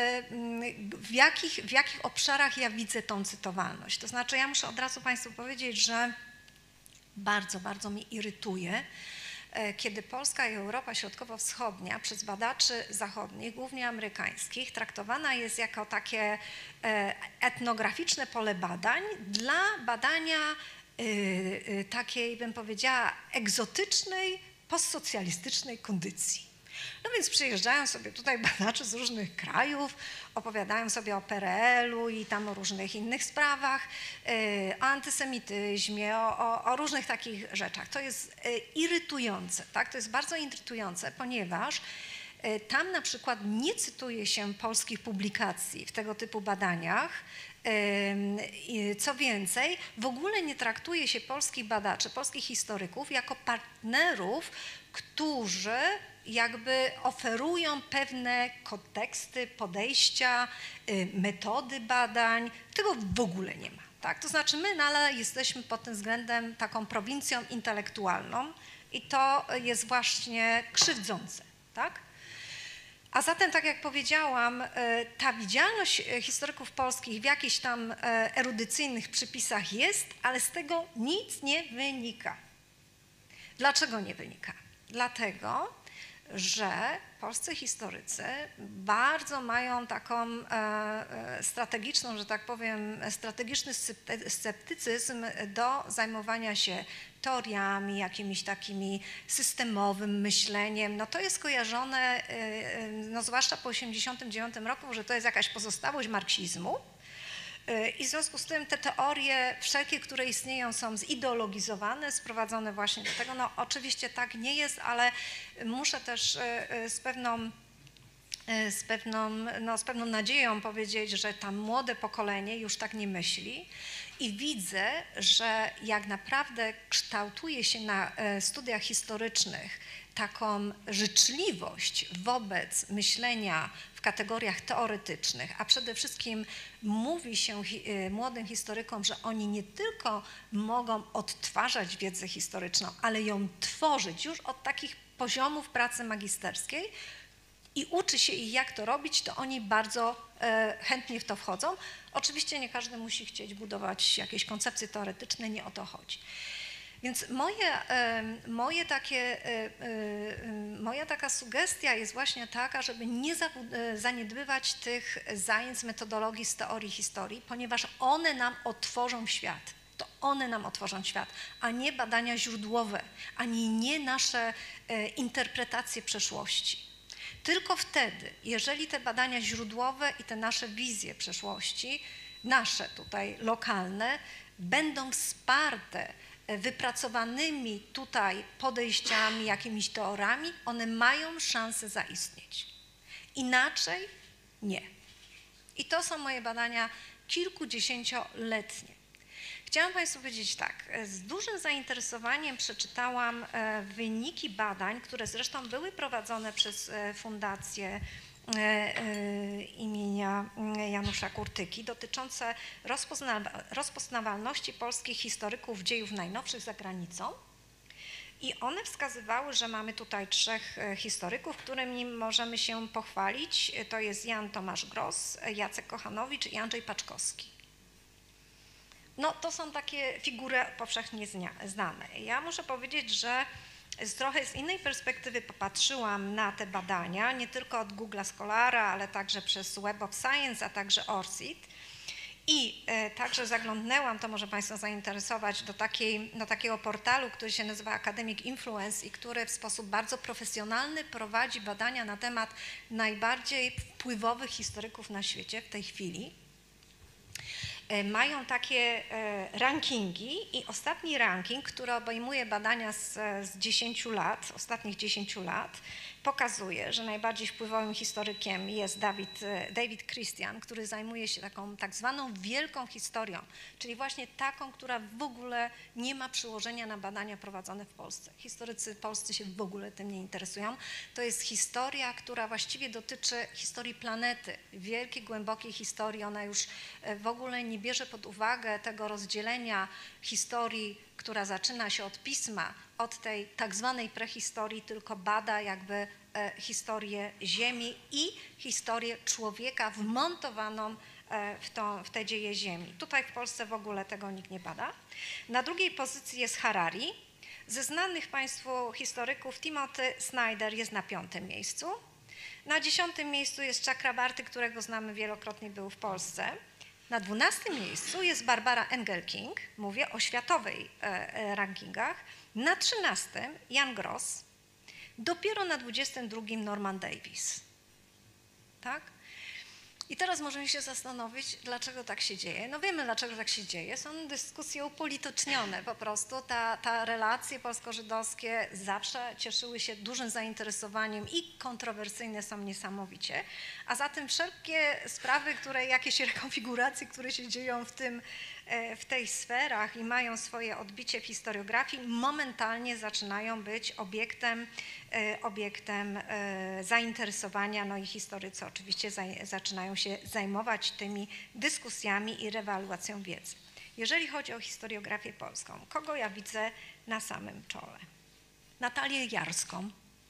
C: w jakich, w jakich obszarach ja widzę tą cytowalność? To znaczy ja muszę od razu Państwu powiedzieć, że bardzo, bardzo mnie irytuje, kiedy Polska i Europa Środkowo-Wschodnia przez badaczy zachodnich, głównie amerykańskich, traktowana jest jako takie etnograficzne pole badań dla badania takiej, bym powiedziała, egzotycznej, postsocjalistycznej kondycji. No więc przyjeżdżają sobie tutaj badacze z różnych krajów, opowiadają sobie o P R L u i tam o różnych innych sprawach, o antysemityzmie, o, o, o różnych takich rzeczach. To jest irytujące, tak? To jest bardzo irytujące, ponieważ tam na przykład nie cytuje się polskich publikacji w tego typu badaniach. Co więcej, w ogóle nie traktuje się polskich badaczy, polskich historyków jako partnerów, którzy jakby oferują pewne konteksty, podejścia, metody badań. Tego w ogóle nie ma. Tak? To znaczy my nadal jesteśmy pod tym względem taką prowincją intelektualną i to jest właśnie krzywdzące. Tak? A zatem, tak jak powiedziałam, ta widzialność historyków polskich w jakichś tam erudycyjnych przypisach jest, ale z tego nic nie wynika. Dlaczego nie wynika? Dlatego, że polscy historycy bardzo mają taką e, strategiczną, że tak powiem, strategiczny sceptycyzm do zajmowania się teoriami, jakimiś takimi systemowym myśleniem. No to jest kojarzone, e, no zwłaszcza po osiemdziesiątym dziewiątym roku, że to jest jakaś pozostałość marksizmu. I w związku z tym te teorie wszelkie, które istnieją, są zideologizowane, sprowadzone właśnie do tego. No oczywiście tak nie jest, ale muszę też z pewną, z pewną, no, z pewną nadzieją powiedzieć, że tam młode pokolenie już tak nie myśli. I widzę, że jak naprawdę kształtuje się na studiach historycznych taką życzliwość wobec myślenia w kategoriach teoretycznych, a przede wszystkim mówi się młodym historykom, że oni nie tylko mogą odtwarzać wiedzę historyczną, ale ją tworzyć już od takich poziomów pracy magisterskiej i uczy się ich, jak to robić, to oni bardzo chętnie w to wchodzą. Oczywiście nie każdy musi chcieć budować jakieś koncepcje teoretyczne, nie o to chodzi. Więc moje, moje takie, moja taka sugestia jest właśnie taka, żeby nie zaniedbywać tych zajęć z metodologii z teorii historii, ponieważ one nam otworzą świat. To one nam otworzą świat, a nie badania źródłowe, ani nie nasze interpretacje przeszłości. Tylko wtedy, jeżeli te badania źródłowe i te nasze wizje przeszłości, nasze tutaj lokalne, będą wsparte wypracowanymi tutaj podejściami, jakimiś teoriami, one mają szansę zaistnieć. Inaczej nie. I to są moje badania kilkudziesięcioletnie. Chciałam Państwu powiedzieć tak, z dużym zainteresowaniem przeczytałam wyniki badań, które zresztą były prowadzone przez Fundację imienia Janusza Kurtyki, dotyczące rozpoznawalności polskich historyków dziejów najnowszych za granicą. I one wskazywały, że mamy tutaj trzech historyków, którymi możemy się pochwalić. To jest Jan Tomasz Gross, Jacek Kochanowicz i Andrzej Paczkowski. No to są takie figury powszechnie znane. Ja muszę powiedzieć, że z trochę z innej perspektywy popatrzyłam na te badania, nie tylko od Google Scholara, ale także przez Web of Science, a także ORCID. I e, także zaglądnęłam, to może Państwa zainteresować, do, takiej, do takiego portalu, który się nazywa Academic Influence i który w sposób bardzo profesjonalny prowadzi badania na temat najbardziej wpływowych historyków na świecie w tej chwili. Mają takie rankingi i ostatni ranking, który obejmuje badania z, z dziesięciu lat, ostatnich dziesięciu lat, pokazuje, że najbardziej wpływowym historykiem jest David, David Christian, który zajmuje się taką tak zwaną wielką historią, czyli właśnie taką, która w ogóle nie ma przełożenia na badania prowadzone w Polsce. Historycy polscy się w ogóle tym nie interesują. To jest historia, która właściwie dotyczy historii planety, wielkiej, głębokiej historii. Ona już w ogóle nie bierze pod uwagę tego rozdzielenia historii, która zaczyna się od pisma, od tej tak zwanej prehistorii, tylko bada jakby historię Ziemi i historię człowieka wmontowaną w, to, w te dzieje Ziemi. Tutaj w Polsce w ogóle tego nikt nie bada. Na drugiej pozycji jest Harari. Ze znanych Państwu historyków Timothy Snyder jest na piątym miejscu. Na dziesiątym miejscu jest Chakrabarty, którego znamy, wielokrotnie był w Polsce. Na dwunastym miejscu jest Barbara Engelking, mówię o światowej e, rankingach. Na trzynastym Jan Gross, dopiero na dwudziestym drugim Norman Davis. Tak? I teraz możemy się zastanowić, dlaczego tak się dzieje. No wiemy, dlaczego tak się dzieje. Są dyskusje upolitycznione po prostu. Ta, ta relacje polsko-żydowskie zawsze cieszyły się dużym zainteresowaniem i kontrowersyjne są niesamowicie. A zatem wszelkie sprawy, które, jakieś rekonfiguracje, które się dzieją w tym, w tej sferach i mają swoje odbicie w historiografii, momentalnie zaczynają być obiektem, obiektem zainteresowania, no i historycy oczywiście zaczynają się zajmować tymi dyskusjami i rewaluacją wiedzy. Jeżeli chodzi o historiografię polską, kogo ja widzę na samym czole? Natalię Jarską,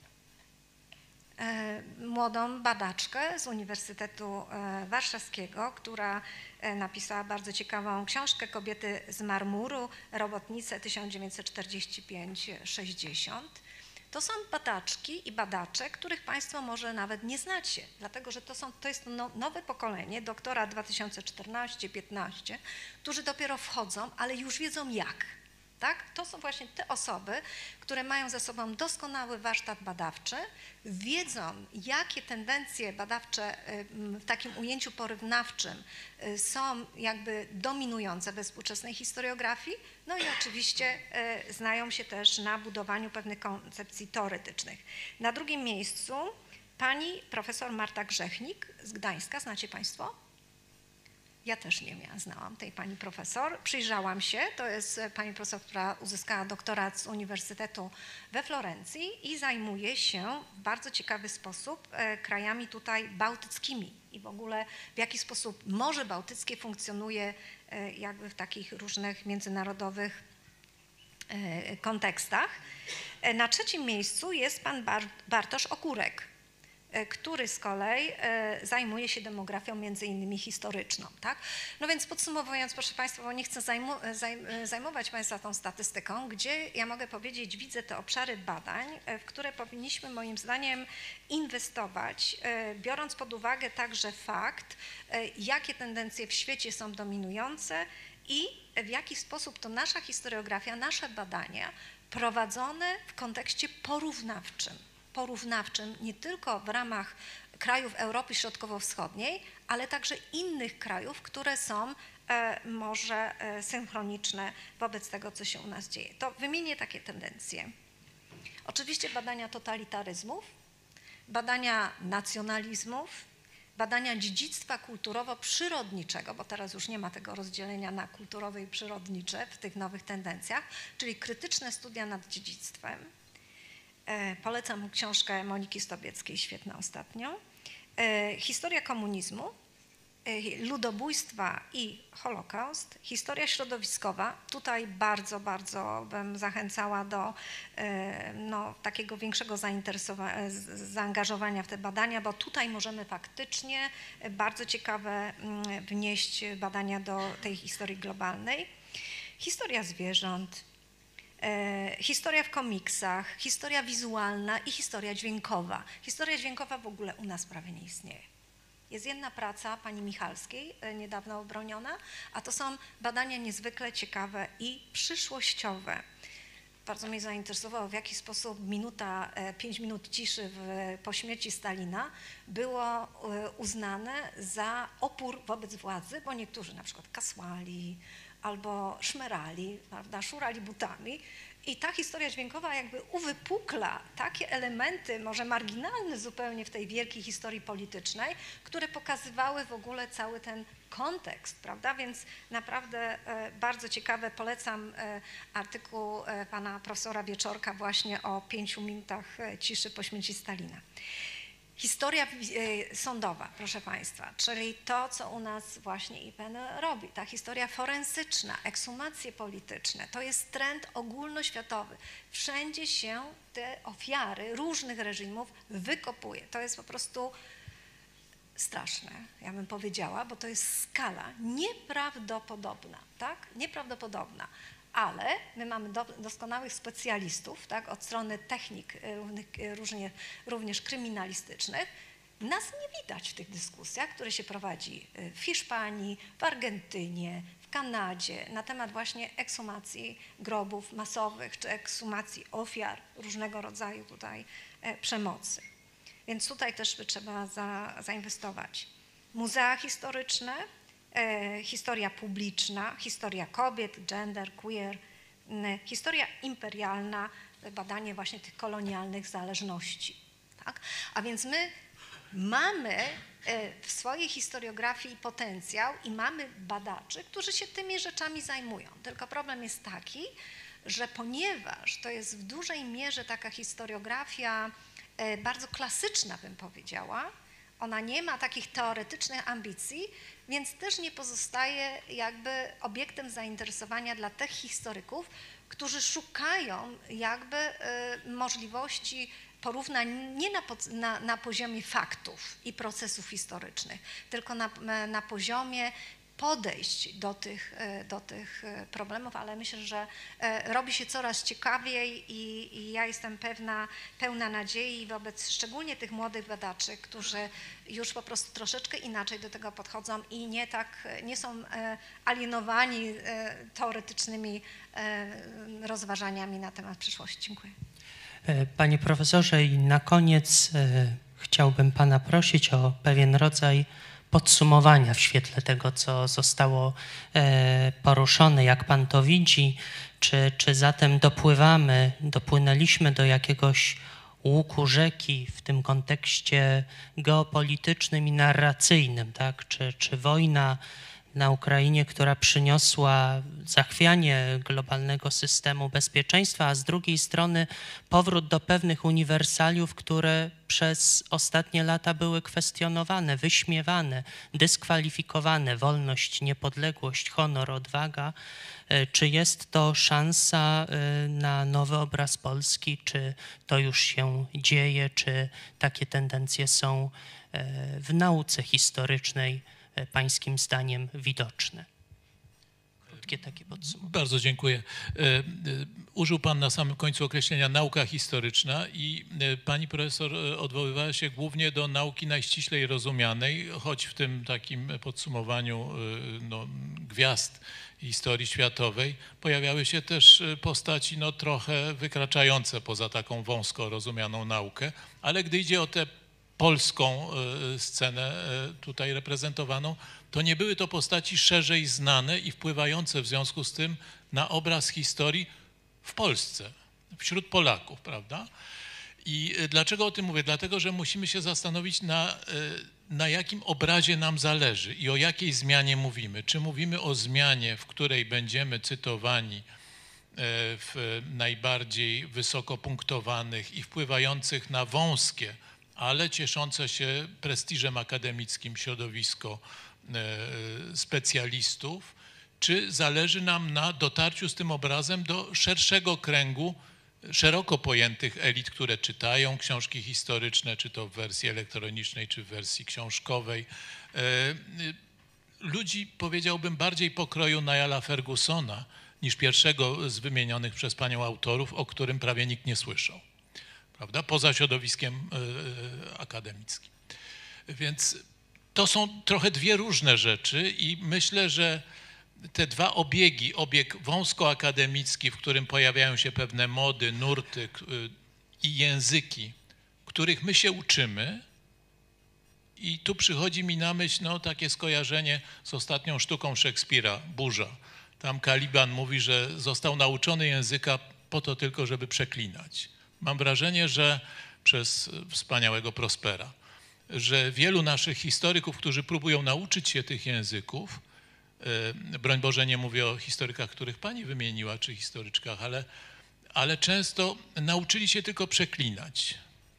C: młodą badaczkę z Uniwersytetu Warszawskiego, która napisała bardzo ciekawą książkę Kobiety z marmuru, robotnice tysiąc dziewięćset czterdzieści pięć sześćdziesiąt. To są badaczki i badacze, których Państwo może nawet nie znacie, dlatego że to, są, to jest no, nowe pokolenie, doktora dwa tysiące czternaście piętnaście, którzy dopiero wchodzą, ale już wiedzą jak. Tak? To są właśnie te osoby, które mają ze sobą doskonały warsztat badawczy, wiedzą, jakie tendencje badawcze w takim ujęciu porównawczym są jakby dominujące we współczesnej historiografii, no i oczywiście znają się też na budowaniu pewnych koncepcji teoretycznych. Na drugim miejscu pani profesor Marta Grzechnik z Gdańska, znacie Państwo? Ja też nie miałam, znałam tej pani profesor. Przyjrzałam się, to jest pani profesor, która uzyskała doktorat z Uniwersytetu we Florencji i zajmuje się w bardzo ciekawy sposób krajami tutaj bałtyckimi i w ogóle w jaki sposób Morze Bałtyckie funkcjonuje jakby w takich różnych międzynarodowych kontekstach. Na trzecim miejscu jest pan Bartosz Okurek, który z kolei zajmuje się demografią między innymi historyczną. Tak? No więc podsumowując, proszę Państwa, bo nie chcę zajmować Państwa tą statystyką, gdzie ja mogę powiedzieć, widzę te obszary badań, w które powinniśmy moim zdaniem inwestować, biorąc pod uwagę także fakt, jakie tendencje w świecie są dominujące i w jaki sposób to nasza historiografia, nasze badania prowadzone w kontekście porównawczym. porównawczym nie tylko w ramach krajów Europy Środkowo-Wschodniej, ale także innych krajów, które są e, może e, synchroniczne wobec tego, co się u nas dzieje. To wymienię takie tendencje. Oczywiście badania totalitaryzmów, badania nacjonalizmów, badania dziedzictwa kulturowo-przyrodniczego, bo teraz już nie ma tego rozdzielenia na kulturowe i przyrodnicze w tych nowych tendencjach, czyli krytyczne studia nad dziedzictwem. Polecam książkę Moniki Stobieckiej, świetną ostatnią. Historia komunizmu, ludobójstwa i Holokaust, historia środowiskowa. Tutaj bardzo, bardzo bym zachęcała do no, takiego większego zainteresowania, zaangażowania w te badania, bo tutaj możemy faktycznie bardzo ciekawe wnieść badania do tej historii globalnej. Historia zwierząt, historia w komiksach, historia wizualna i historia dźwiękowa. Historia dźwiękowa w ogóle u nas prawie nie istnieje. Jest jedna praca pani Michalskiej, niedawno obroniona, a to są badania niezwykle ciekawe i przyszłościowe. Bardzo mnie zainteresowało, w jaki sposób minuta, pięć minut ciszy w, po śmierci Stalina było uznane za opór wobec władzy, bo niektórzy na przykład kasłali, albo szmerali, prawda, szurali butami i ta historia dźwiękowa jakby uwypukla takie elementy, może marginalne zupełnie w tej wielkiej historii politycznej, które pokazywały w ogóle cały ten kontekst, prawda, więc naprawdę e, bardzo ciekawe, polecam e, artykuł e, pana profesora Wieczorka właśnie o pięciu minutach ciszy po śmierci Stalina. Historia sądowa, proszę Państwa, czyli to, co u nas właśnie I P N robi, ta historia forensyczna, ekshumacje polityczne, to jest trend ogólnoświatowy. Wszędzie się te ofiary różnych reżimów wykopuje. To jest po prostu straszne, ja bym powiedziała, bo to jest skala nieprawdopodobna, tak? Nieprawdopodobna. Ale my mamy do, doskonałych specjalistów, tak, od strony technik równych, różnie, również kryminalistycznych. Nas nie widać w tych dyskusjach, które się prowadzi w Hiszpanii, w Argentynie, w Kanadzie na temat właśnie ekshumacji grobów masowych czy ekshumacji ofiar różnego rodzaju tutaj e, przemocy. Więc tutaj też by trzeba za, zainwestować. Muzea historyczne, E, historia publiczna, historia kobiet, gender, queer, m, historia imperialna, badanie właśnie tych kolonialnych zależności. Tak? A więc my mamy e, w swojej historiografii potencjał i mamy badaczy, którzy się tymi rzeczami zajmują. Tylko problem jest taki, że ponieważ to jest w dużej mierze taka historiografia e, bardzo klasyczna, bym powiedziała, Ona nie ma takich teoretycznych ambicji, więc też nie pozostaje jakby obiektem zainteresowania dla tych historyków, którzy szukają jakby y, możliwości porównań nie na, na, na poziomie faktów i procesów historycznych, tylko na, na poziomie podejść do tych, do tych problemów, ale myślę, że robi się coraz ciekawiej i, i ja jestem pewna, pełna nadziei wobec szczególnie tych młodych badaczy, którzy już po prostu troszeczkę inaczej do tego podchodzą i nie tak, nie są alienowani teoretycznymi rozważaniami na temat przyszłości. Dziękuję.
B: Panie profesorze, i na koniec chciałbym pana prosić o pewien rodzaj podsumowania w świetle tego, co zostało poruszone, jak pan to widzi, czy, czy zatem dopływamy, dopłynęliśmy do jakiegoś łuku rzeki w tym kontekście geopolitycznym i narracyjnym, tak? Czy, czy wojna na Ukrainie, która przyniosła zachwianie globalnego systemu bezpieczeństwa, a z drugiej strony powrót do pewnych uniwersaliów, które przez ostatnie lata były kwestionowane, wyśmiewane, dyskwalifikowane, wolność, niepodległość, honor, odwaga. Czy jest to szansa na nowy obraz Polski, czy to już się dzieje, czy takie tendencje są w nauce historycznej pańskim zdaniem widoczne? Krótkie takie podsumowanie.
D: Bardzo dziękuję. Użył pan na samym końcu określenia nauka historyczna i pani profesor odwoływała się głównie do nauki najściślej rozumianej, choć w tym takim podsumowaniu no, gwiazd historii światowej pojawiały się też postaci no, trochę wykraczające poza taką wąsko rozumianą naukę, ale gdy idzie o tę polską scenę tutaj reprezentowaną, to nie były to postaci szerzej znane i wpływające w związku z tym na obraz historii w Polsce, wśród Polaków, prawda? I dlaczego o tym mówię? Dlatego, że musimy się zastanowić, na, na jakim obrazie nam zależy i o jakiej zmianie mówimy. Czy mówimy o zmianie, w której będziemy cytowani w najbardziej wysoko punktowanych i wpływających na wąskie, ale cieszące się prestiżem akademickim środowisko specjalistów, czy zależy nam na dotarciu z tym obrazem do szerszego kręgu szeroko pojętych elit, które czytają książki historyczne, czy to w wersji elektronicznej, czy w wersji książkowej. Ludzi, powiedziałbym, bardziej pokroju Nialla Fergusona niż pierwszego z wymienionych przez panią autorów, o którym prawie nikt nie słyszał, prawda? Poza środowiskiem akademickim. Więc to są trochę dwie różne rzeczy i myślę, że te dwa obiegi, obieg wąskoakademicki, w którym pojawiają się pewne mody, nurty i języki, których my się uczymy, i tu przychodzi mi na myśl no, takie skojarzenie z ostatnią sztuką Szekspira, Burza. Tam Kaliban mówi, że został nauczony języka po to tylko, żeby przeklinać. Mam wrażenie, że przez wspaniałego Prospera, że wielu naszych historyków, którzy próbują nauczyć się tych języków, broń Boże, nie mówię o historykach, których pani wymieniła, czy historyczkach, ale, ale często nauczyli się tylko przeklinać.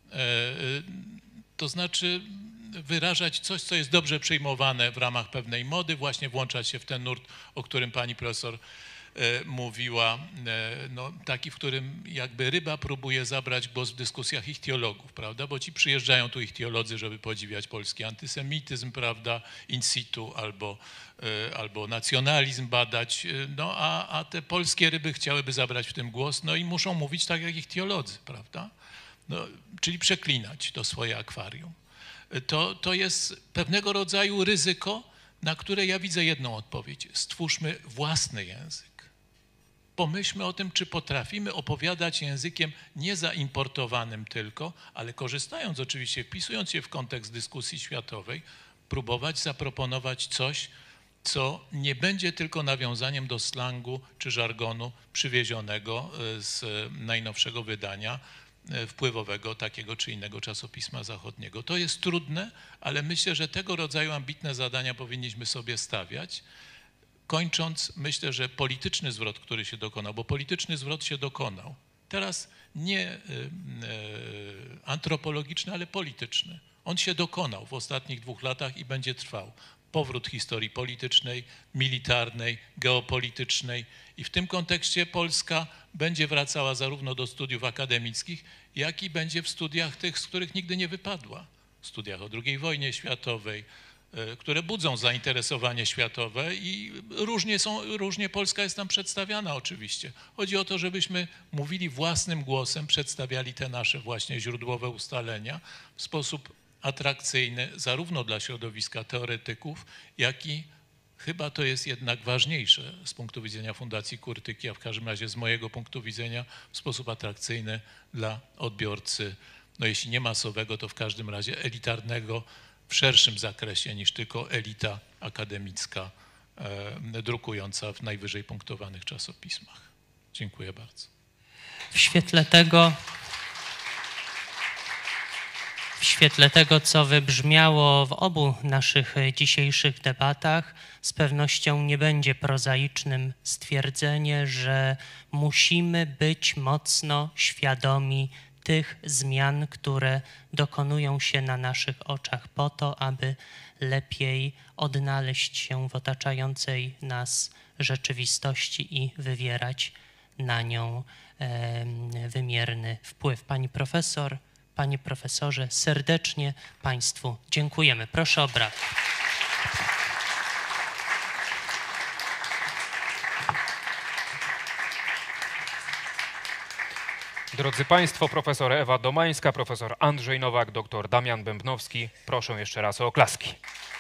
D: To znaczy wyrażać coś, co jest dobrze przyjmowane w ramach pewnej mody, właśnie włączać się w ten nurt, o którym pani profesor mówiła, no, taki, w którym jakby ryba próbuje zabrać głos w dyskusjach ichtiologów, prawda, bo ci przyjeżdżają tu ichtiolodzy, żeby podziwiać polski antysemityzm, prawda, in situ albo, albo nacjonalizm badać, no a, a te polskie ryby chciałyby zabrać w tym głos, no i muszą mówić tak jak ichtiolodzy, prawda, no, czyli przeklinać to swoje akwarium. To, to jest pewnego rodzaju ryzyko, na które ja widzę jedną odpowiedź. Stwórzmy własny język. Pomyślmy o tym, czy potrafimy opowiadać językiem nie zaimportowanym tylko, ale korzystając oczywiście, wpisując się w kontekst dyskusji światowej, próbować zaproponować coś, co nie będzie tylko nawiązaniem do slangu czy żargonu przywiezionego z najnowszego wydania wpływowego takiego czy innego czasopisma zachodniego. To jest trudne, ale myślę, że tego rodzaju ambitne zadania powinniśmy sobie stawiać. Kończąc, myślę, że polityczny zwrot, który się dokonał, bo polityczny zwrot się dokonał, teraz nie antropologiczny, ale polityczny. on się dokonał w ostatnich dwóch latach i będzie trwał. Powrót historii politycznej, militarnej, geopolitycznej i w tym kontekście Polska będzie wracała zarówno do studiów akademickich, jak i będzie w studiach tych, z których nigdy nie wypadła. W studiach o drugiej wojnie światowej, które budzą zainteresowanie światowe i różnie, są, różnie Polska jest tam przedstawiana oczywiście. Chodzi o to, żebyśmy mówili własnym głosem, przedstawiali te nasze właśnie źródłowe ustalenia w sposób atrakcyjny zarówno dla środowiska teoretyków, jak i chyba to jest jednak ważniejsze z punktu widzenia Fundacji Kurtyki, a w każdym razie z mojego punktu widzenia w sposób atrakcyjny dla odbiorcy, no jeśli nie masowego, to w każdym razie elitarnego, w szerszym zakresie niż tylko elita akademicka e, drukująca w najwyżej punktowanych czasopismach. Dziękuję bardzo.
B: W świetle tego, w świetle tego, co wybrzmiało w obu naszych dzisiejszych debatach, z pewnością nie będzie prozaicznym stwierdzenie, że musimy być mocno świadomi tych zmian, które dokonują się na naszych oczach po to, aby lepiej odnaleźć się w otaczającej nas rzeczywistości i wywierać na nią e, wymierny wpływ. Pani profesor, panie profesorze, serdecznie państwu dziękujemy. Proszę o brawa.
A: Drodzy Państwo, profesor Ewa Domańska, profesor Andrzej Nowak, doktor Damian Bębnowski, proszę jeszcze raz o oklaski.